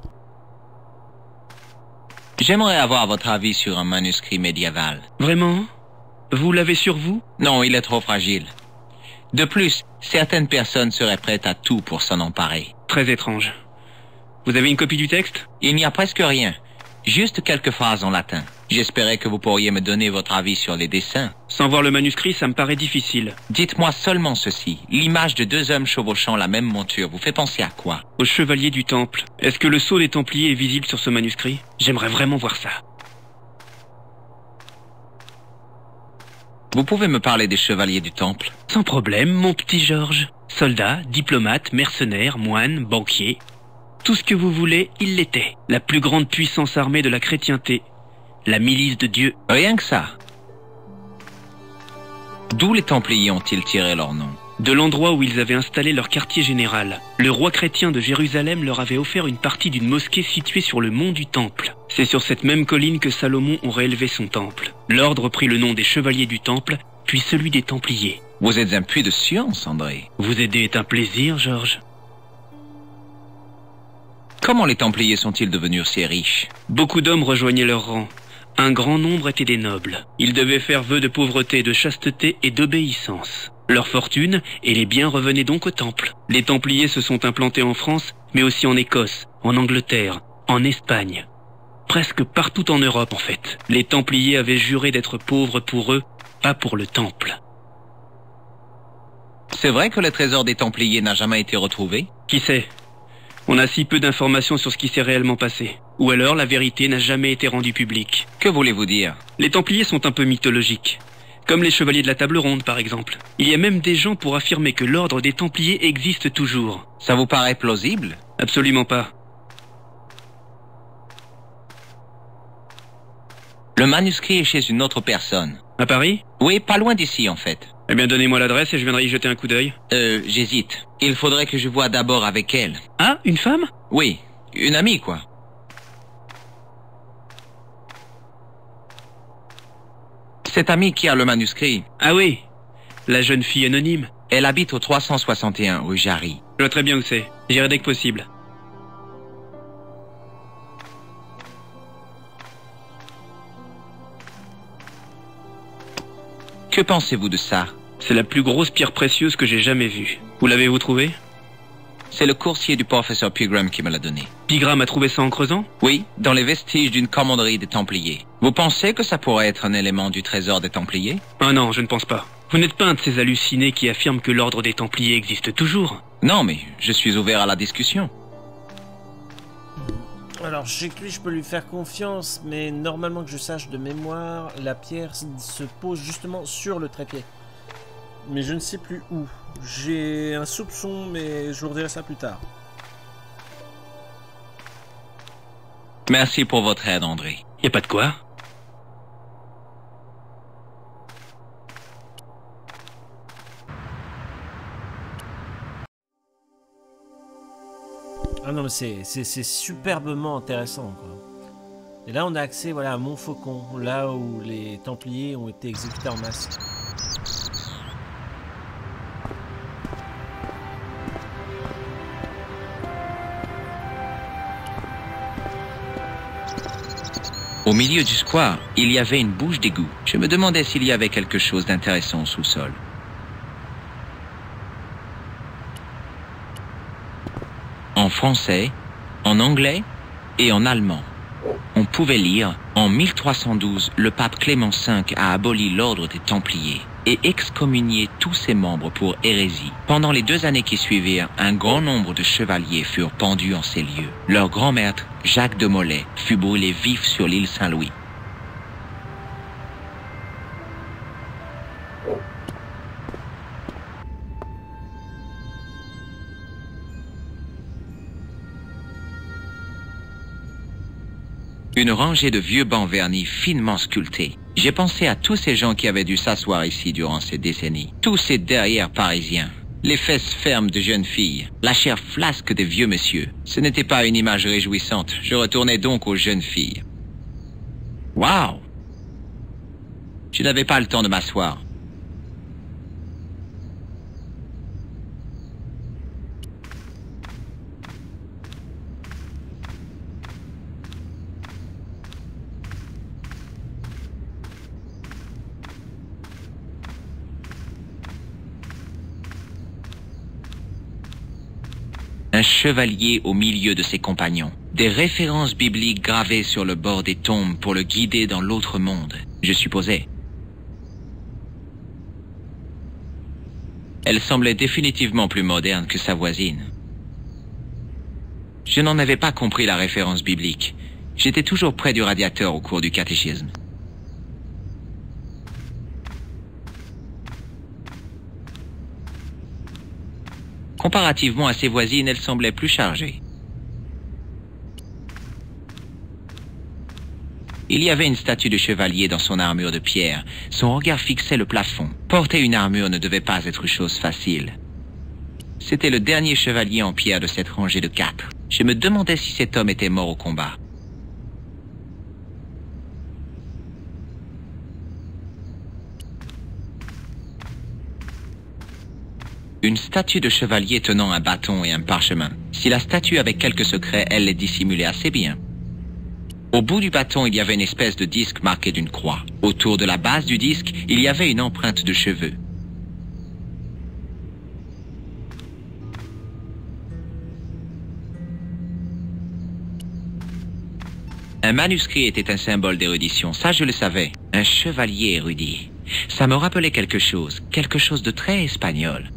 J'aimerais avoir votre avis sur un manuscrit médiéval. Vraiment? Vous l'avez sur vous? Non, il est trop fragile. De plus, certaines personnes seraient prêtes à tout pour s'en emparer. Très étrange. Vous avez une copie du texte? Il n'y a presque rien. Juste quelques phrases en latin. J'espérais que vous pourriez me donner votre avis sur les dessins. Sans voir le manuscrit, ça me paraît difficile. Dites-moi seulement ceci. L'image de deux hommes chevauchant la même monture vous fait penser à quoi? Au chevalier du Temple. Est-ce que le sceau des Templiers est visible sur ce manuscrit? J'aimerais vraiment voir ça. Vous pouvez me parler des chevaliers du Temple? Sans problème, mon petit Georges. Soldats, diplomates, mercenaires, moines, banquiers. Tout ce que vous voulez, ils l'étaient. La plus grande puissance armée de la chrétienté. La milice de Dieu. Rien que ça. D'où les Templiers ont-ils tiré leur nom? De l'endroit où ils avaient installé leur quartier général. Le roi chrétien de Jérusalem leur avait offert une partie d'une mosquée située sur le mont du Temple. C'est sur cette même colline que Salomon aurait élevé son temple. L'ordre prit le nom des chevaliers du Temple, puis celui des Templiers. Vous êtes un puits de science, André. Vous aider est un plaisir, Georges. Comment les Templiers sont-ils devenus si riches? Beaucoup d'hommes rejoignaient leur rang. Un grand nombre étaient des nobles. Ils devaient faire vœu de pauvreté, de chasteté et d'obéissance. Leur fortune et les biens revenaient donc au temple. Les Templiers se sont implantés en France, mais aussi en Écosse, en Angleterre, en Espagne. Presque partout en Europe, en fait. Les Templiers avaient juré d'être pauvres pour eux, pas pour le temple. C'est vrai que le trésor des Templiers n'a jamais été retrouvé? Qui sait? On a si peu d'informations sur ce qui s'est réellement passé. Ou alors la vérité n'a jamais été rendue publique. Que voulez-vous dire? Les Templiers sont un peu mythologiques. Comme les chevaliers de la table ronde, par exemple. Il y a même des gens pour affirmer que l'ordre des Templiers existe toujours. Ça vous paraît plausible? Absolument pas. Le manuscrit est chez une autre personne. À Paris? Oui, pas loin d'ici en fait. Eh bien, donnez-moi l'adresse et je viendrai y jeter un coup d'œil. J'hésite. Il faudrait que je voie d'abord avec elle. Ah, une femme? Oui, une amie quoi. Cette amie qui a le manuscrit. Ah oui, la jeune fille anonyme. Elle habite au 361 rue Jarry. Je vois très bien où c'est. J'irai dès que possible. Que pensez-vous de ça? C'est la plus grosse pierre précieuse que j'ai jamais vue. Où l'avez-vous trouvée? C'est le coursier du professeur Pigram qui me l'a donné. Pigram a trouvé ça en creusant? Oui, dans les vestiges d'une commanderie des Templiers. Vous pensez que ça pourrait être un élément du trésor des Templiers? Ah non, je ne pense pas. Vous n'êtes pas un de ces hallucinés qui affirment que l'ordre des Templiers existe toujours? Non, mais je suis ouvert à la discussion. Alors, je sais que lui, je peux lui faire confiance, mais normalement que je sache de mémoire, la pierre se pose justement sur le trépied. Mais je ne sais plus où. J'ai un soupçon, mais je vous redirai ça plus tard. Merci pour votre aide, André. Y a pas de quoi. Ah non, mais c'est superbement intéressant, quoi. Et là, on a accès voilà, à Montfaucon, là où les Templiers ont été exécutés en masse. Au milieu du square, il y avait une bouche d'égout. Je me demandais s'il y avait quelque chose d'intéressant au sous-sol. En français, en anglais et en allemand. On pouvait lire « En 1312, le pape Clément V a aboli l'ordre des Templiers et excommunié tous ses membres pour hérésie. Pendant les 2 années qui suivirent, un grand nombre de chevaliers furent pendus en ces lieux. Leur grand maître, Jacques de Molay, fut brûlé vif sur l'île Saint-Louis. » Une rangée de vieux bancs vernis finement sculptés. J'ai pensé à tous ces gens qui avaient dû s'asseoir ici durant ces décennies. Tous ces derrières parisiens. Les fesses fermes de jeunes filles. La chair flasque des vieux messieurs. Ce n'était pas une image réjouissante. Je retournais donc aux jeunes filles. Waouh! Je n'avais pas le temps de m'asseoir. Un chevalier au milieu de ses compagnons. Des références bibliques gravées sur le bord des tombes pour le guider dans l'autre monde, je supposais. Elle semblait définitivement plus moderne que sa voisine. Je n'en avais pas compris la référence biblique. J'étais toujours près du radiateur au cours du catéchisme. Comparativement à ses voisines, elle semblait plus chargée. Il y avait une statue de chevalier dans son armure de pierre. Son regard fixait le plafond. Porter une armure ne devait pas être chose facile. C'était le dernier chevalier en pierre de cette rangée de 4. Je me demandais si cet homme était mort au combat. Une statue de chevalier tenant un bâton et un parchemin. Si la statue avait quelques secrets, elle les dissimulait assez bien. Au bout du bâton, il y avait une espèce de disque marqué d'une croix. Autour de la base du disque, il y avait une empreinte de cheveux. Un manuscrit était un symbole d'érudition, ça je le savais. Un chevalier érudit. Ça me rappelait quelque chose de très espagnol.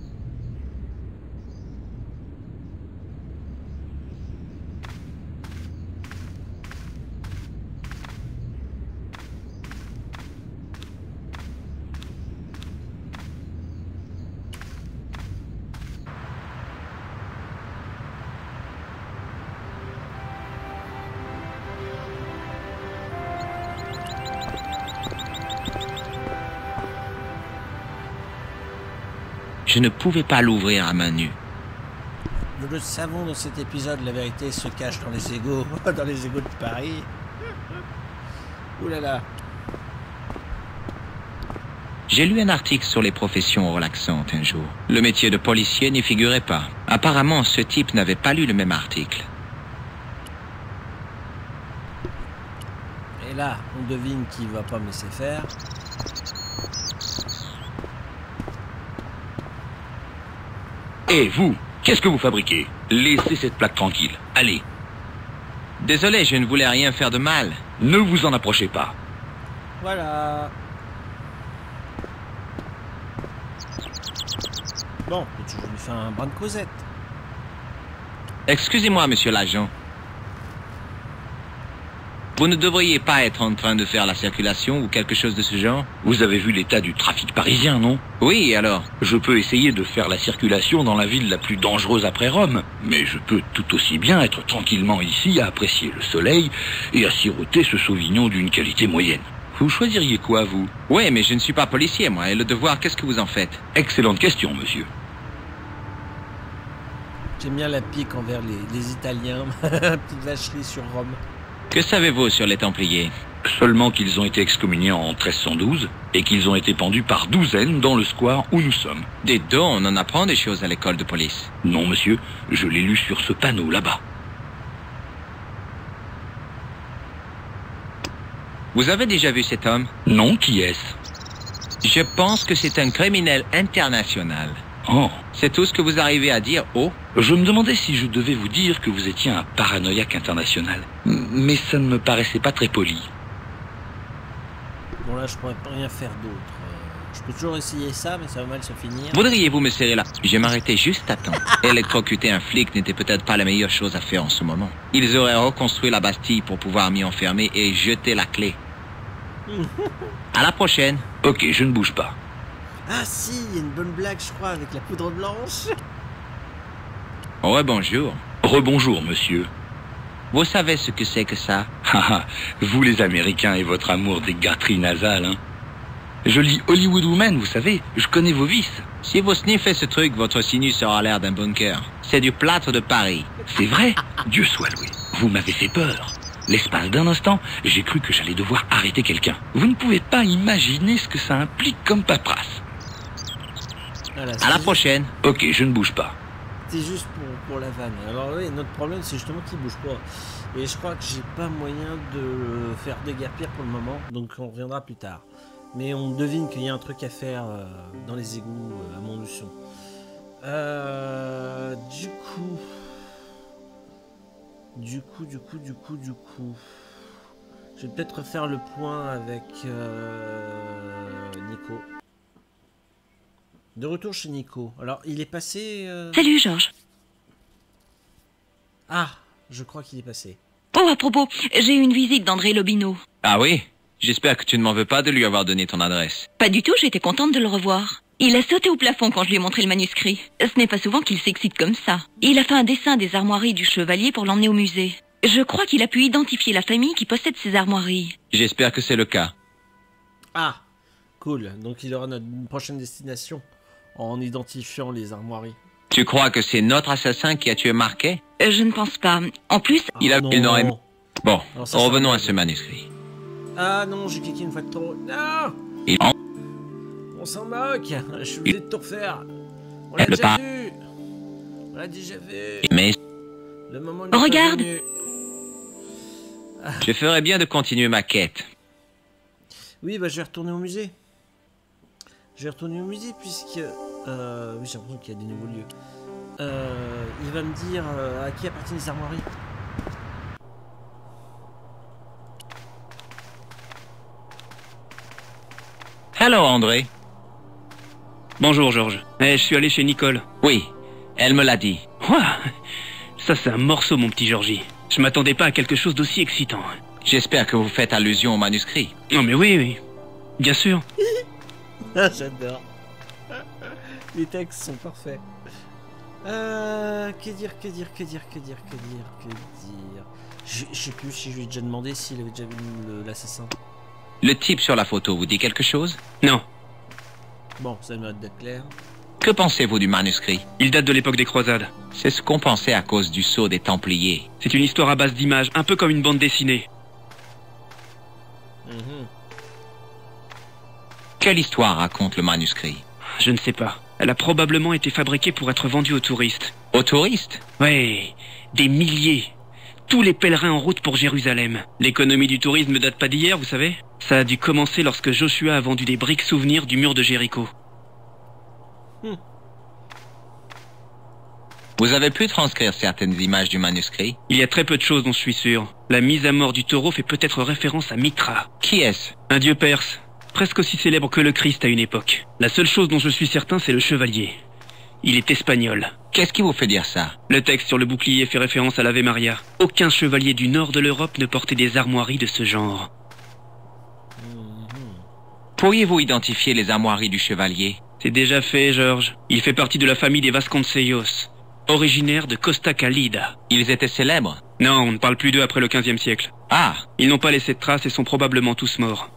Je ne pouvais pas l'ouvrir à main nue. Nous le savons dans cet épisode, la vérité se cache dans les égouts, dans les égouts de Paris. Ouh là là. J'ai lu un article sur les professions relaxantes un jour. Le métier de policier n'y figurait pas. Apparemment, ce type n'avait pas lu le même article. Et là, on devine qu'il va pas me laisser faire. Et vous, qu'est-ce que vous fabriquez? Laissez cette plaque tranquille. Allez, Désolé, je ne voulais rien faire de mal. ne vous en approchez pas. Voilà. Bon, je lui fais un brin de causette. Excusez-moi, monsieur l'agent. Vous ne devriez pas être en train de faire la circulation ou quelque chose de ce genre? Vous avez vu l'état du trafic parisien, non? Oui, alors? Je peux essayer de faire la circulation dans la ville la plus dangereuse après Rome, mais je peux tout aussi bien être tranquillement ici à apprécier le soleil et à siroter ce sauvignon d'une qualité moyenne. Vous choisiriez quoi, vous? Oui, mais je ne suis pas policier, moi. Et le devoir, qu'est-ce que vous en faites? Excellente question, monsieur. J'aime bien la pique envers les Italiens. Petite vacherie sur Rome. Que savez-vous sur les Templiers? Seulement qu'ils ont été excommuniés en 1312 et qu'ils ont été pendus par douzaines dans le square où nous sommes. Des dons, on en apprend des choses à l'école de police. Non, monsieur, je l'ai lu sur ce panneau là-bas. Vous avez déjà vu cet homme? Non, qui est-ce? Je pense que c'est un criminel international. Oh. C'est tout ce que vous arrivez à dire, oh? Je me demandais si je devais vous dire que vous étiez un paranoïaque international. Mais ça ne me paraissait pas très poli. Bon là, je pourrais pas rien faire d'autre. Je peux toujours essayer ça, mais ça va mal se finir. Voudriez-vous me serrer là? Je m'arrêtais juste à temps. Électrocuter un flic n'était peut-être pas la meilleure chose à faire en ce moment. Ils auraient reconstruit la Bastille pour pouvoir m'y enfermer et jeter la clé. À la prochaine. Ok, je ne bouge pas. Ah si, il y a une bonne blague, je crois, avec la poudre blanche. Ouais, bonjour. Rebonjour, monsieur. Vous savez ce que c'est que ça? Haha, vous les Américains et votre amour des gâteries nasales, hein. Je lis Hollywood Woman, vous savez, je connais vos vices. Si vous sniffez ce truc, votre sinus aura l'air d'un bunker. C'est du plâtre de Paris. C'est vrai? Dieu soit loué. Vous m'avez fait peur. L'espace d'un instant, j'ai cru que j'allais devoir arrêter quelqu'un. Vous ne pouvez pas imaginer ce que ça implique comme paperasse. Voilà, à la prochaine. Ok, je ne bouge pas. C'est juste pour la vanne. Alors oui, notre problème, c'est justement qu'il bouge pas. Et je crois que j'ai pas moyen de faire déguerpir pour le moment, donc on reviendra plus tard. Mais on devine qu'il y a un truc à faire dans les égouts à Montluçon. Du coup. Je vais peut-être refaire le point avec Nico. De retour chez Nico. Alors, il est passé... Salut, Georges. Ah, je crois qu'il est passé. Oh, à propos, j'ai eu une visite d'André Lobineau. Ah oui? J'espère que tu ne m'en veux pas de lui avoir donné ton adresse. Pas du tout, j'étais contente de le revoir. Il a sauté au plafond quand je lui ai montré le manuscrit. Ce n'est pas souvent qu'il s'excite comme ça. Il a fait un dessin des armoiries du chevalier pour l'emmener au musée. Je crois qu'il a pu identifier la famille qui possède ces armoiries. J'espère que c'est le cas. Ah, cool. Donc il aura notre prochaine destination en identifiant les armoiries. Tu crois que c'est notre assassin qui a tué Marquet? Je ne pense pas. En plus... Il n'aurait... Bon, alors ça, revenons à ce manuscrit. Ah non, j'ai cliqué une fois de trop. Non! On s'en moque. Je suis obligé de tout refaire. On l'a déjà vu. On l'a déjà vu. Mais... Le moment regarde. Je ferais bien de continuer ma quête. Oui, bah je vais retourner au musée. Puisque... oui, j'ai l'impression qu'il y a des nouveaux lieux. Il va me dire à qui appartiennent les armoiries. Hello, André. Bonjour, Georges. Je suis allé chez Nicole. Oui, elle me l'a dit. Ouah, ça, c'est un morceau, mon petit Georgie. Je m'attendais pas à quelque chose d'aussi excitant. J'espère que vous faites allusion au manuscrit. Non, mais oui. Bien sûr. Ah, j'adore. Les textes sont parfaits. Que dire. Je sais plus si je lui ai déjà demandé s'il avait déjà vu l'assassin. Le type sur la photo vous dit quelque chose? Non. Bon, ça m'a d'être clair. Que pensez-vous du manuscrit? Il date de l'époque des croisades. C'est ce qu'on pensait à cause du sceau des Templiers. C'est une histoire à base d'images, un peu comme une bande dessinée. Quelle histoire raconte le manuscrit? Je ne sais pas. Elle a probablement été fabriquée pour être vendue aux touristes. Aux touristes? Ouais, des milliers. Tous les pèlerins en route pour Jérusalem. L'économie du tourisme ne date pas d'hier, vous savez. Ça a dû commencer lorsque Joshua a vendu des briques souvenirs du mur de Jéricho. Vous avez pu transcrire certaines images du manuscrit? Il y a très peu de choses dont je suis sûr. La mise à mort du taureau fait peut-être référence à Mithra. Qui est-ce? Un dieu perse, presque aussi célèbre que le Christ à une époque. La seule chose dont je suis certain, c'est le chevalier. Il est espagnol. Qu'est-ce qui vous fait dire ça? Le texte sur le bouclier fait référence à l'Ave Maria. Aucun chevalier du nord de l'Europe ne portait des armoiries de ce genre. Pourriez-vous identifier les armoiries du chevalier? C'est déjà fait, Georges. Il fait partie de la famille des Vasconcellos, originaire de Costa Calida. Ils étaient célèbres? Non, on ne parle plus d'eux après le 15e siècle. Ah! Ils n'ont pas laissé de traces et sont probablement tous morts.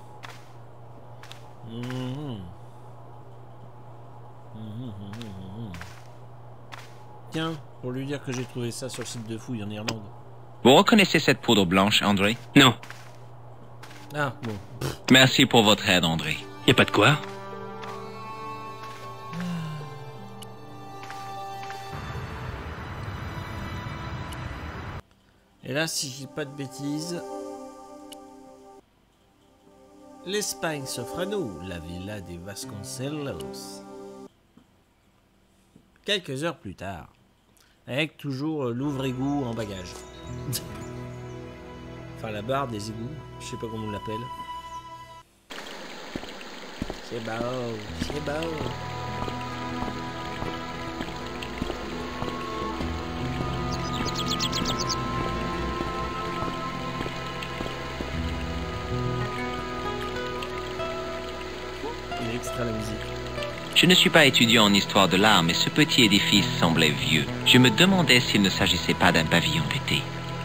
Tiens, pour lui dire que j'ai trouvé ça sur le site de fouille en Irlande. Vous reconnaissez cette poudre blanche, André? Non. Ah, bon. Merci pour votre aide, André. Y a pas de quoi. Et là, si je dis pas de bêtises, l'Espagne s'offre à nous, la villa des Vasconcelos. Quelques heures plus tard, avec toujours l'ouvre-égout en bagage. Enfin, la barre des égouts, je sais pas comment on l'appelle. C'est beau, c'est beau. Il est extra la musique. Je ne suis pas étudiant en histoire de l'art, mais ce petit édifice semblait vieux. Je me demandais s'il ne s'agissait pas d'un pavillon d'été.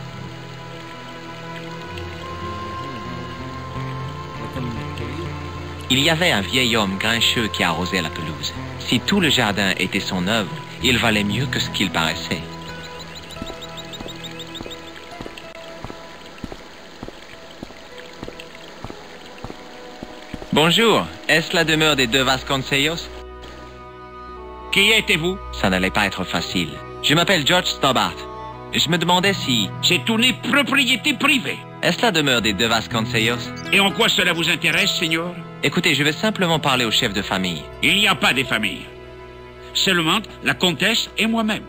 Il y avait un vieil homme grincheux qui arrosait la pelouse. Si tout le jardin était son œuvre, il valait mieux que ce qu'il paraissait. Bonjour, est-ce la demeure des deux Vasconcellos? Qui étiez-vous? Ça n'allait pas être facile. Je m'appelle George Stobart. Je me demandais si... C'est une propriété privée. Est-ce la demeure des deux Vasconcellos? Et en quoi cela vous intéresse, Seigneur? Écoutez, je vais simplement parler au chef de famille. Il n'y a pas de famille. Seulement la comtesse et moi-même.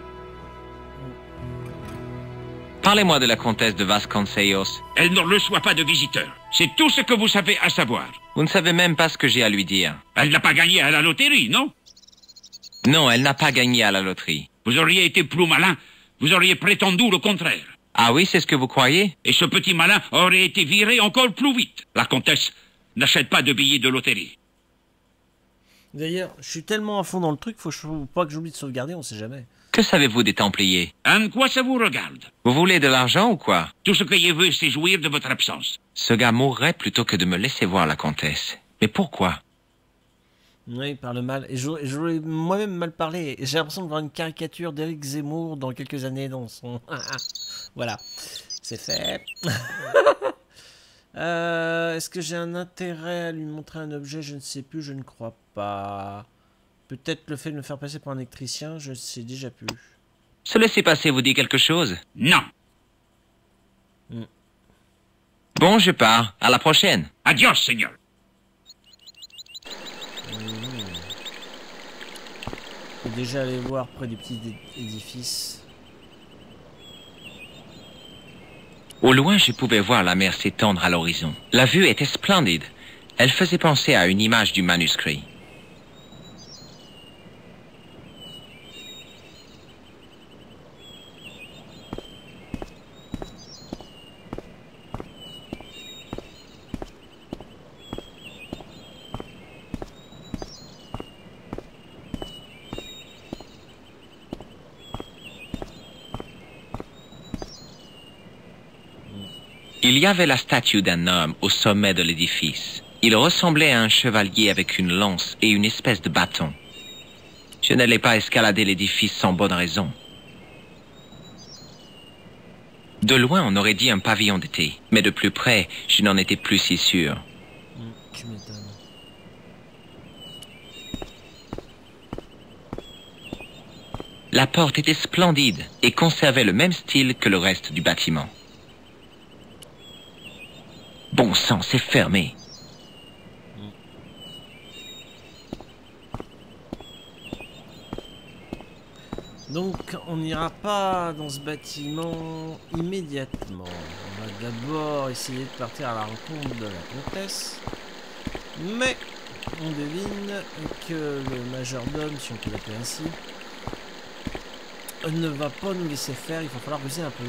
Parlez-moi de la comtesse de Vasconcellos. Elle ne reçoit pas de visiteurs. C'est tout ce que vous savez à savoir. Vous ne savez même pas ce que j'ai à lui dire. Elle n'a pas gagné à la loterie, non? Non, elle n'a pas gagné à la loterie. Vous auriez été plus malin. Vous auriez prétendu le contraire. Ah oui, c'est ce que vous croyez? Et ce petit malin aurait été viré encore plus vite. La comtesse n'achète pas de billets de loterie. D'ailleurs, je suis tellement à fond dans le truc, faut pas que j'oublie de sauvegarder, on sait jamais. Que savez-vous des Templiers? En quoi ça vous regarde? Vous voulez de l'argent ou quoi? Tout ce que je veux, c'est jouir de votre absence. Ce gars mourrait plutôt que de me laisser voir la comtesse. Mais pourquoi? Oui, il parle mal. Et j'aurais moi-même mal parlé. Et j'ai l'impression de voir une caricature d'Éric Zemmour dans quelques années dans son... Voilà. C'est fait. Est-ce que j'ai un intérêt à lui montrer un objet? Je ne sais plus, je ne crois pas. Peut-être le fait de me faire passer pour un électricien, je ne sais déjà plus. Se laisser passer vous dit quelque chose? Non. Bon, je pars. À la prochaine. Adios, Seigneur. Je vais déjà aller voir près du petit édifice. Au loin, je pouvais voir la mer s'étendre à l'horizon. La vue était splendide. Elle faisait penser à une image du manuscrit. Il y avait la statue d'un homme au sommet de l'édifice. Il ressemblait à un chevalier avec une lance et une espèce de bâton. Je n'allais pas escalader l'édifice sans bonne raison. De loin, on aurait dit un pavillon d'été, mais de plus près, je n'en étais plus si sûr. Tu m'étonnes. La porte était splendide et conservait le même style que le reste du bâtiment. Bon sang, c'est fermé. Donc, on n'ira pas dans ce bâtiment immédiatement. On va d'abord essayer de partir à la rencontre de la comtesse. Mais, on devine que le majordome, si on peut l'appeler ainsi, ne va pas nous laisser faire. Il va falloir ruser un peu.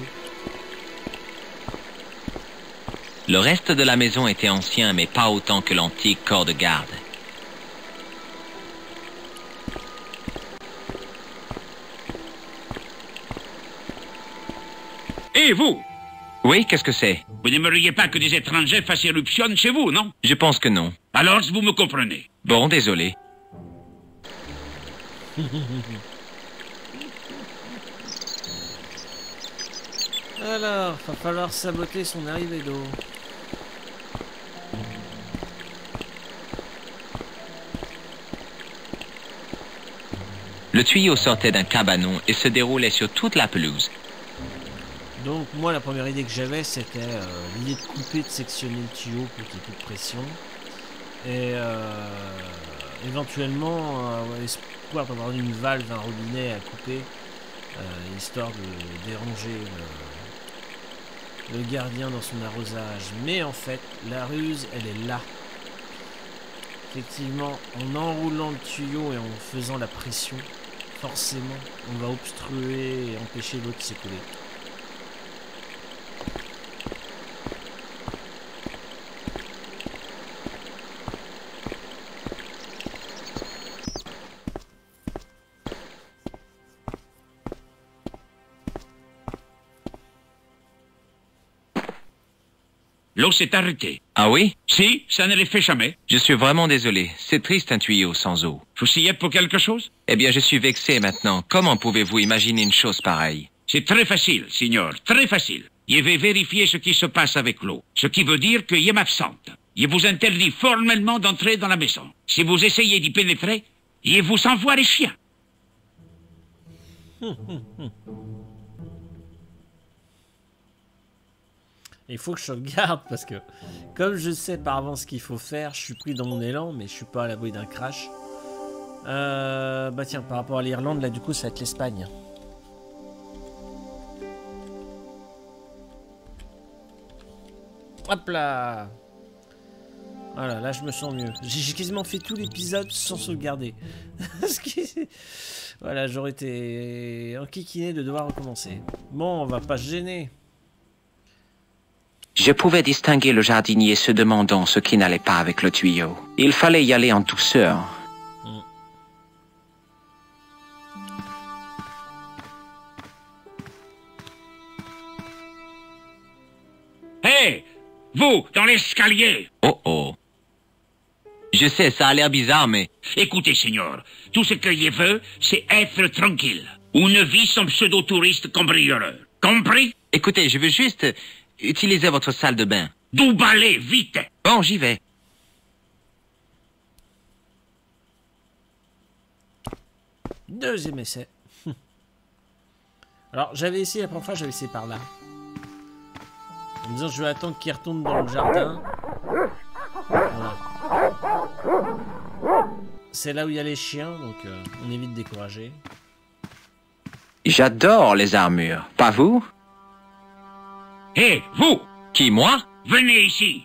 Le reste de la maison était ancien, mais pas autant que l'antique corps de garde. Et vous? Oui, qu'est-ce que c'est? Vous n'aimeriez pas que des étrangers fassent éruption chez vous, non? Je pense que non. Alors, vous me comprenez. Bon, désolé. Alors, va falloir saboter son arrivée d'eau. Le tuyau sortait d'un cabanon et se déroulait sur toute la pelouse. Donc moi la première idée que j'avais c'était l'idée de couper, de sectionner le tuyau pour qu'il y ait plus de pression. Et éventuellement espoir d'avoir une valve, un robinet à couper, histoire de déranger le gardien dans son arrosage. Mais en fait la ruse elle est là. Effectivement en enroulant le tuyau et en faisant la pression, forcément on va obstruer et empêcher l'eau de s'écouler. L'eau s'est arrêtée. Ah oui? Si, ça ne les fait jamais. Je suis vraiment désolé. C'est triste un tuyau sans eau. Vous y êtes pour quelque chose? Eh bien, je suis vexé maintenant. Comment pouvez-vous imaginer une chose pareille? C'est très facile, signor, très facile. Je vais vérifier ce qui se passe avec l'eau. Ce qui veut dire que je m'absente. Je vous interdis formellement d'entrer dans la maison. Si vous essayez d'y pénétrer, je vous envoie les chiens. Il faut que je sauvegarde parce que comme je sais par avance ce qu'il faut faire, je suis pris dans mon élan mais je suis pas à l'abri d'un crash. Bah tiens, par rapport à l'Irlande, là du coup ça va être l'Espagne. Hop là. Voilà, là je me sens mieux. J'ai quasiment fait tout l'épisode sans sauvegarder. Voilà, j'aurais été enquiquiné de devoir recommencer. Bon, on va pas se gêner. Je pouvais distinguer le jardinier se demandant ce qui n'allait pas avec le tuyau. Il fallait y aller en douceur. Hé, vous, dans l'escalier! Oh oh. Je sais, ça a l'air bizarre, mais... Écoutez, signor, tout ce que je veux, c'est être tranquille. Une vie sans pseudo-touriste cambrioleur. Compris? Écoutez, je veux juste utiliser votre salle de bain. D'où balai, vite! Bon, j'y vais. Deuxième essai. Alors, j'avais essayé la première fois, j'avais essayé par là. En me disant, je vais attendre qu'il retourne dans le jardin. Voilà. C'est là où il y a les chiens, donc on est vite découragé. J'adore les armures. Pas vous? Hé, vous! Qui, moi? Venez ici!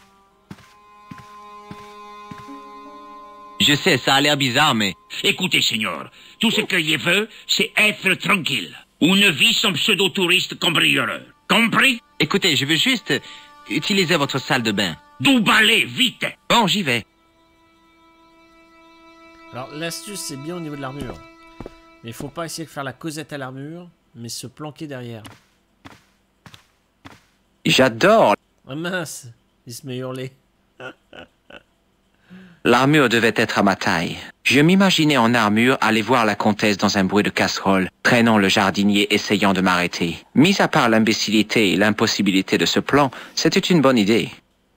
Je sais, ça a l'air bizarre, mais... Écoutez, signor, tout ce que je veux, c'est être tranquille. Une vie sans pseudo-touriste cambrioleur. Compris? Écoutez, je veux juste utiliser votre salle de bain. D'où balai, vite! Bon, j'y vais. Alors, l'astuce, c'est bien au niveau de l'armure. Mais il faut pas essayer de faire la causette à l'armure, mais se planquer derrière. J'adore. Ah mince, il se met hurler. L'armure devait être à ma taille. Je m'imaginais en armure aller voir la comtesse dans un bruit de casserole, traînant le jardinier essayant de m'arrêter. Mis à part l'imbécilité et l'impossibilité de ce plan, c'était une bonne idée.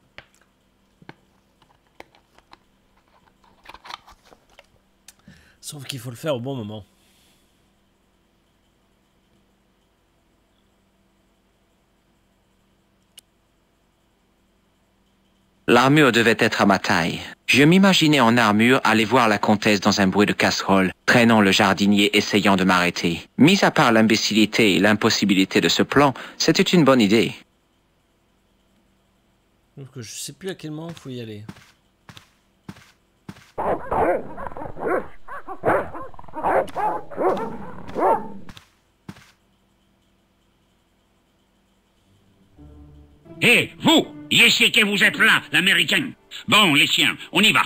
Sauf qu'il faut le faire au bon moment. L'armure devait être à ma taille. Je m'imaginais en armure aller voir la comtesse dans un bruit de casserole, traînant le jardinier essayant de m'arrêter. Mis à part l'imbécilité et l'impossibilité de ce plan, c'était une bonne idée. Donc je sais plus à quel moment il faut y aller. Hé, vous! Yes, que vous êtes là, l'américain. Bon, les chiens, on y va.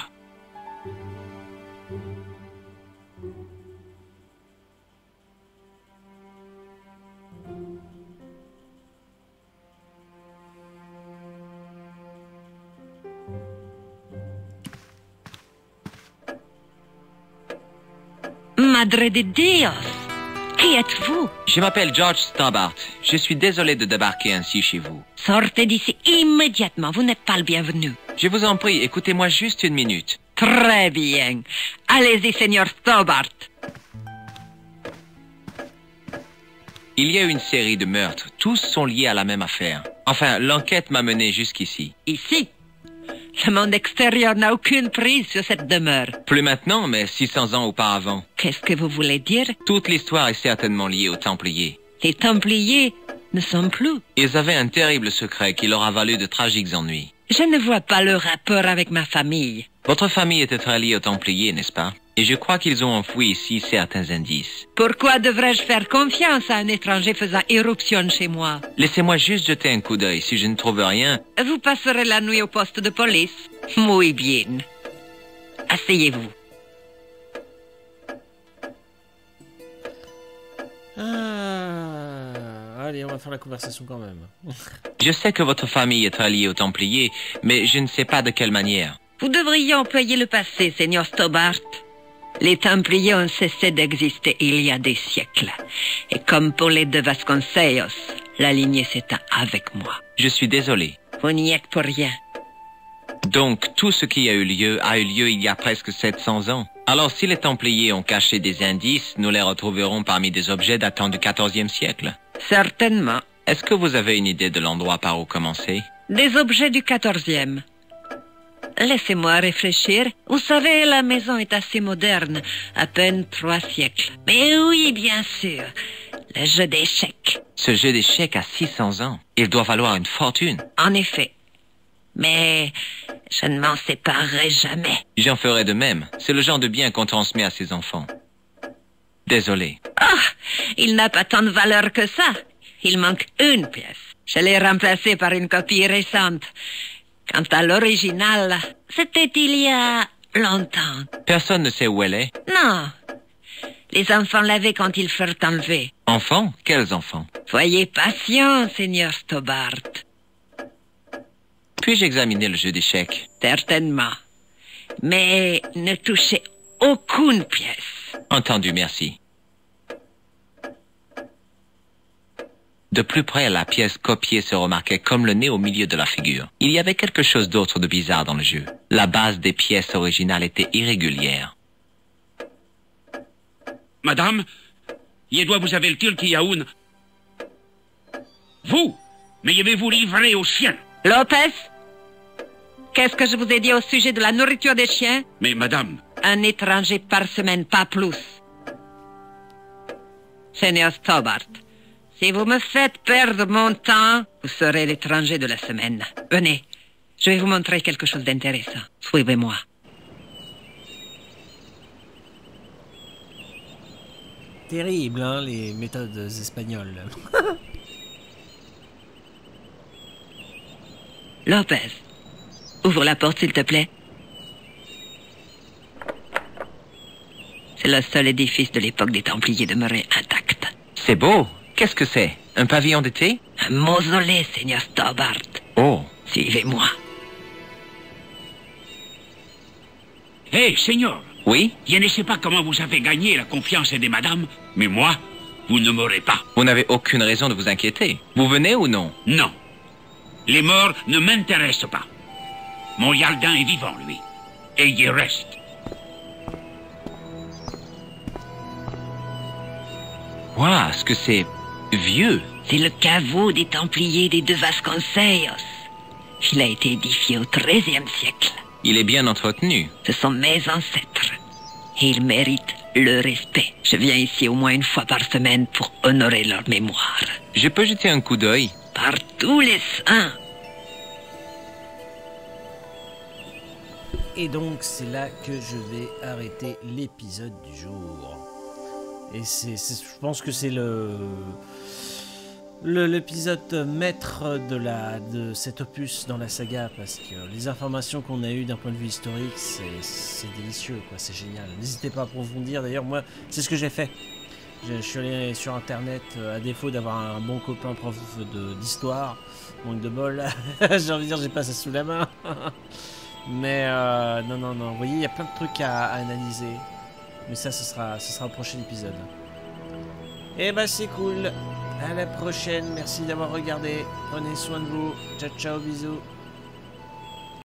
Madre de Dios! Qui êtes-vous? Je m'appelle George Stobbart. Je suis désolé de débarquer ainsi chez vous. Sortez d'ici immédiatement, vous n'êtes pas le bienvenu. Je vous en prie, écoutez-moi juste une minute. Très bien. Allez-y, Seigneur Stobbart. Il y a eu une série de meurtres. Tous sont liés à la même affaire. Enfin, l'enquête m'a mené jusqu'ici. Ici? Le monde extérieur n'a aucune prise sur cette demeure. Plus maintenant, mais 600 ans auparavant. Qu'est-ce que vous voulez dire? Toute l'histoire est certainement liée aux Templiers. Les Templiers ne sont plus. Ils avaient un terrible secret qui leur a valu de tragiques ennuis. Je ne vois pas le rapport avec ma famille. Votre famille était très liée aux Templiers, n'est-ce pas? Et je crois qu'ils ont enfoui ici certains indices. Pourquoi devrais-je faire confiance à un étranger faisant éruption chez moi? Laissez-moi juste jeter un coup d'œil. Si je ne trouve rien... Vous passerez la nuit au poste de police. Muy bien. Asseyez-vous. Allez, on va faire la conversation quand même. Je sais que votre famille est très liée aux Templiers, mais je ne sais pas de quelle manière. Vous devriez employer le passé, Seigneur Stobbart. Les Templiers ont cessé d'exister il y a des siècles. Et comme pour les de Vasconcelos, la lignée s'éteint avec moi. Je suis désolé. Vous n'y êtes pour rien. Donc, tout ce qui a eu lieu il y a presque 700 ans. Alors, si les Templiers ont caché des indices, nous les retrouverons parmi des objets datant du XIVe siècle. Certainement. Est-ce que vous avez une idée de l'endroit par où commencer? Des objets du XIVe. Laissez-moi réfléchir. Vous savez, la maison est assez moderne, à peine 3 siècles. Mais oui, bien sûr, le jeu d'échecs. Ce jeu d'échecs a 600 ans. Il doit valoir une fortune. En effet. Mais je ne m'en séparerai jamais. J'en ferai de même. C'est le genre de bien qu'on transmet à ses enfants. Désolé. Ah, il n'a pas tant de valeur que ça. Il manque une pièce. Je l'ai remplacée par une copie récente. Quant à l'original, c'était il y a longtemps. Personne ne sait où elle est? Non. Les enfants l'avaient quand ils furent enlevés. Enfants? Quels enfants? Soyez patient, Seigneur Stobbart. Puis-je examiner le jeu d'échecs? Certainement. Mais ne touchez aucune pièce. Entendu, merci. De plus près, la pièce copiée se remarquait comme le nez au milieu de la figure. Il y avait quelque chose d'autre de bizarre dans le jeu. La base des pièces originales était irrégulière. Madame, je dois vous avertir qu'il y a une... Vous, mais je vais vous livrer aux chiens. Lopez, qu'est-ce que je vous ai dit au sujet de la nourriture des chiens? Mais madame... Un étranger par semaine, pas plus. Seigneur Stobbart, si vous me faites perdre mon temps, vous serez l'étranger de la semaine. Venez, je vais vous montrer quelque chose d'intéressant. Suivez-moi. Terrible, hein, les méthodes espagnoles. Lopez, ouvre la porte, s'il te plaît. C'est le seul édifice de l'époque des Templiers demeuré intact. C'est beau. Qu'est-ce que c'est? Un pavillon d'été? Un mausolée, Seigneur Stobbart. Oh. Suivez-moi. Hé, Seigneur. Oui? Je ne sais pas comment vous avez gagné la confiance des madames, mais moi, vous ne m'aurez pas. Vous n'avez aucune raison de vous inquiéter. Vous venez ou non? Non. Les morts ne m'intéressent pas. Mon Yaldin est vivant, lui. Et il y reste. Waouh, ce que c'est vieux. C'est le caveau des Templiers des deux Vasconcelos. Il a été édifié au XIIIe siècle. Il est bien entretenu. Ce sont mes ancêtres. Et ils méritent le respect. Je viens ici au moins une fois par semaine pour honorer leur mémoire. Je peux jeter un coup d'œil? Par tous les saints. Et donc c'est là que je vais arrêter l'épisode du jour. Et je pense que c'est l'épisode maître de cet opus dans la saga, parce que les informations qu'on a eues d'un point de vue historique, c'est délicieux, quoi, c'est génial. N'hésitez pas à approfondir, d'ailleurs moi c'est ce que j'ai fait. Je suis allé sur internet, à défaut d'avoir un bon copain prof d'histoire, manque de bol, j'ai envie de dire j'ai pas ça sous la main. Mais non, vous voyez, il y a plein de trucs à analyser. Mais ça, ce sera le prochain épisode. Et bah c'est cool. À la prochaine. Merci d'avoir regardé. Prenez soin de vous. Ciao, ciao, bisous.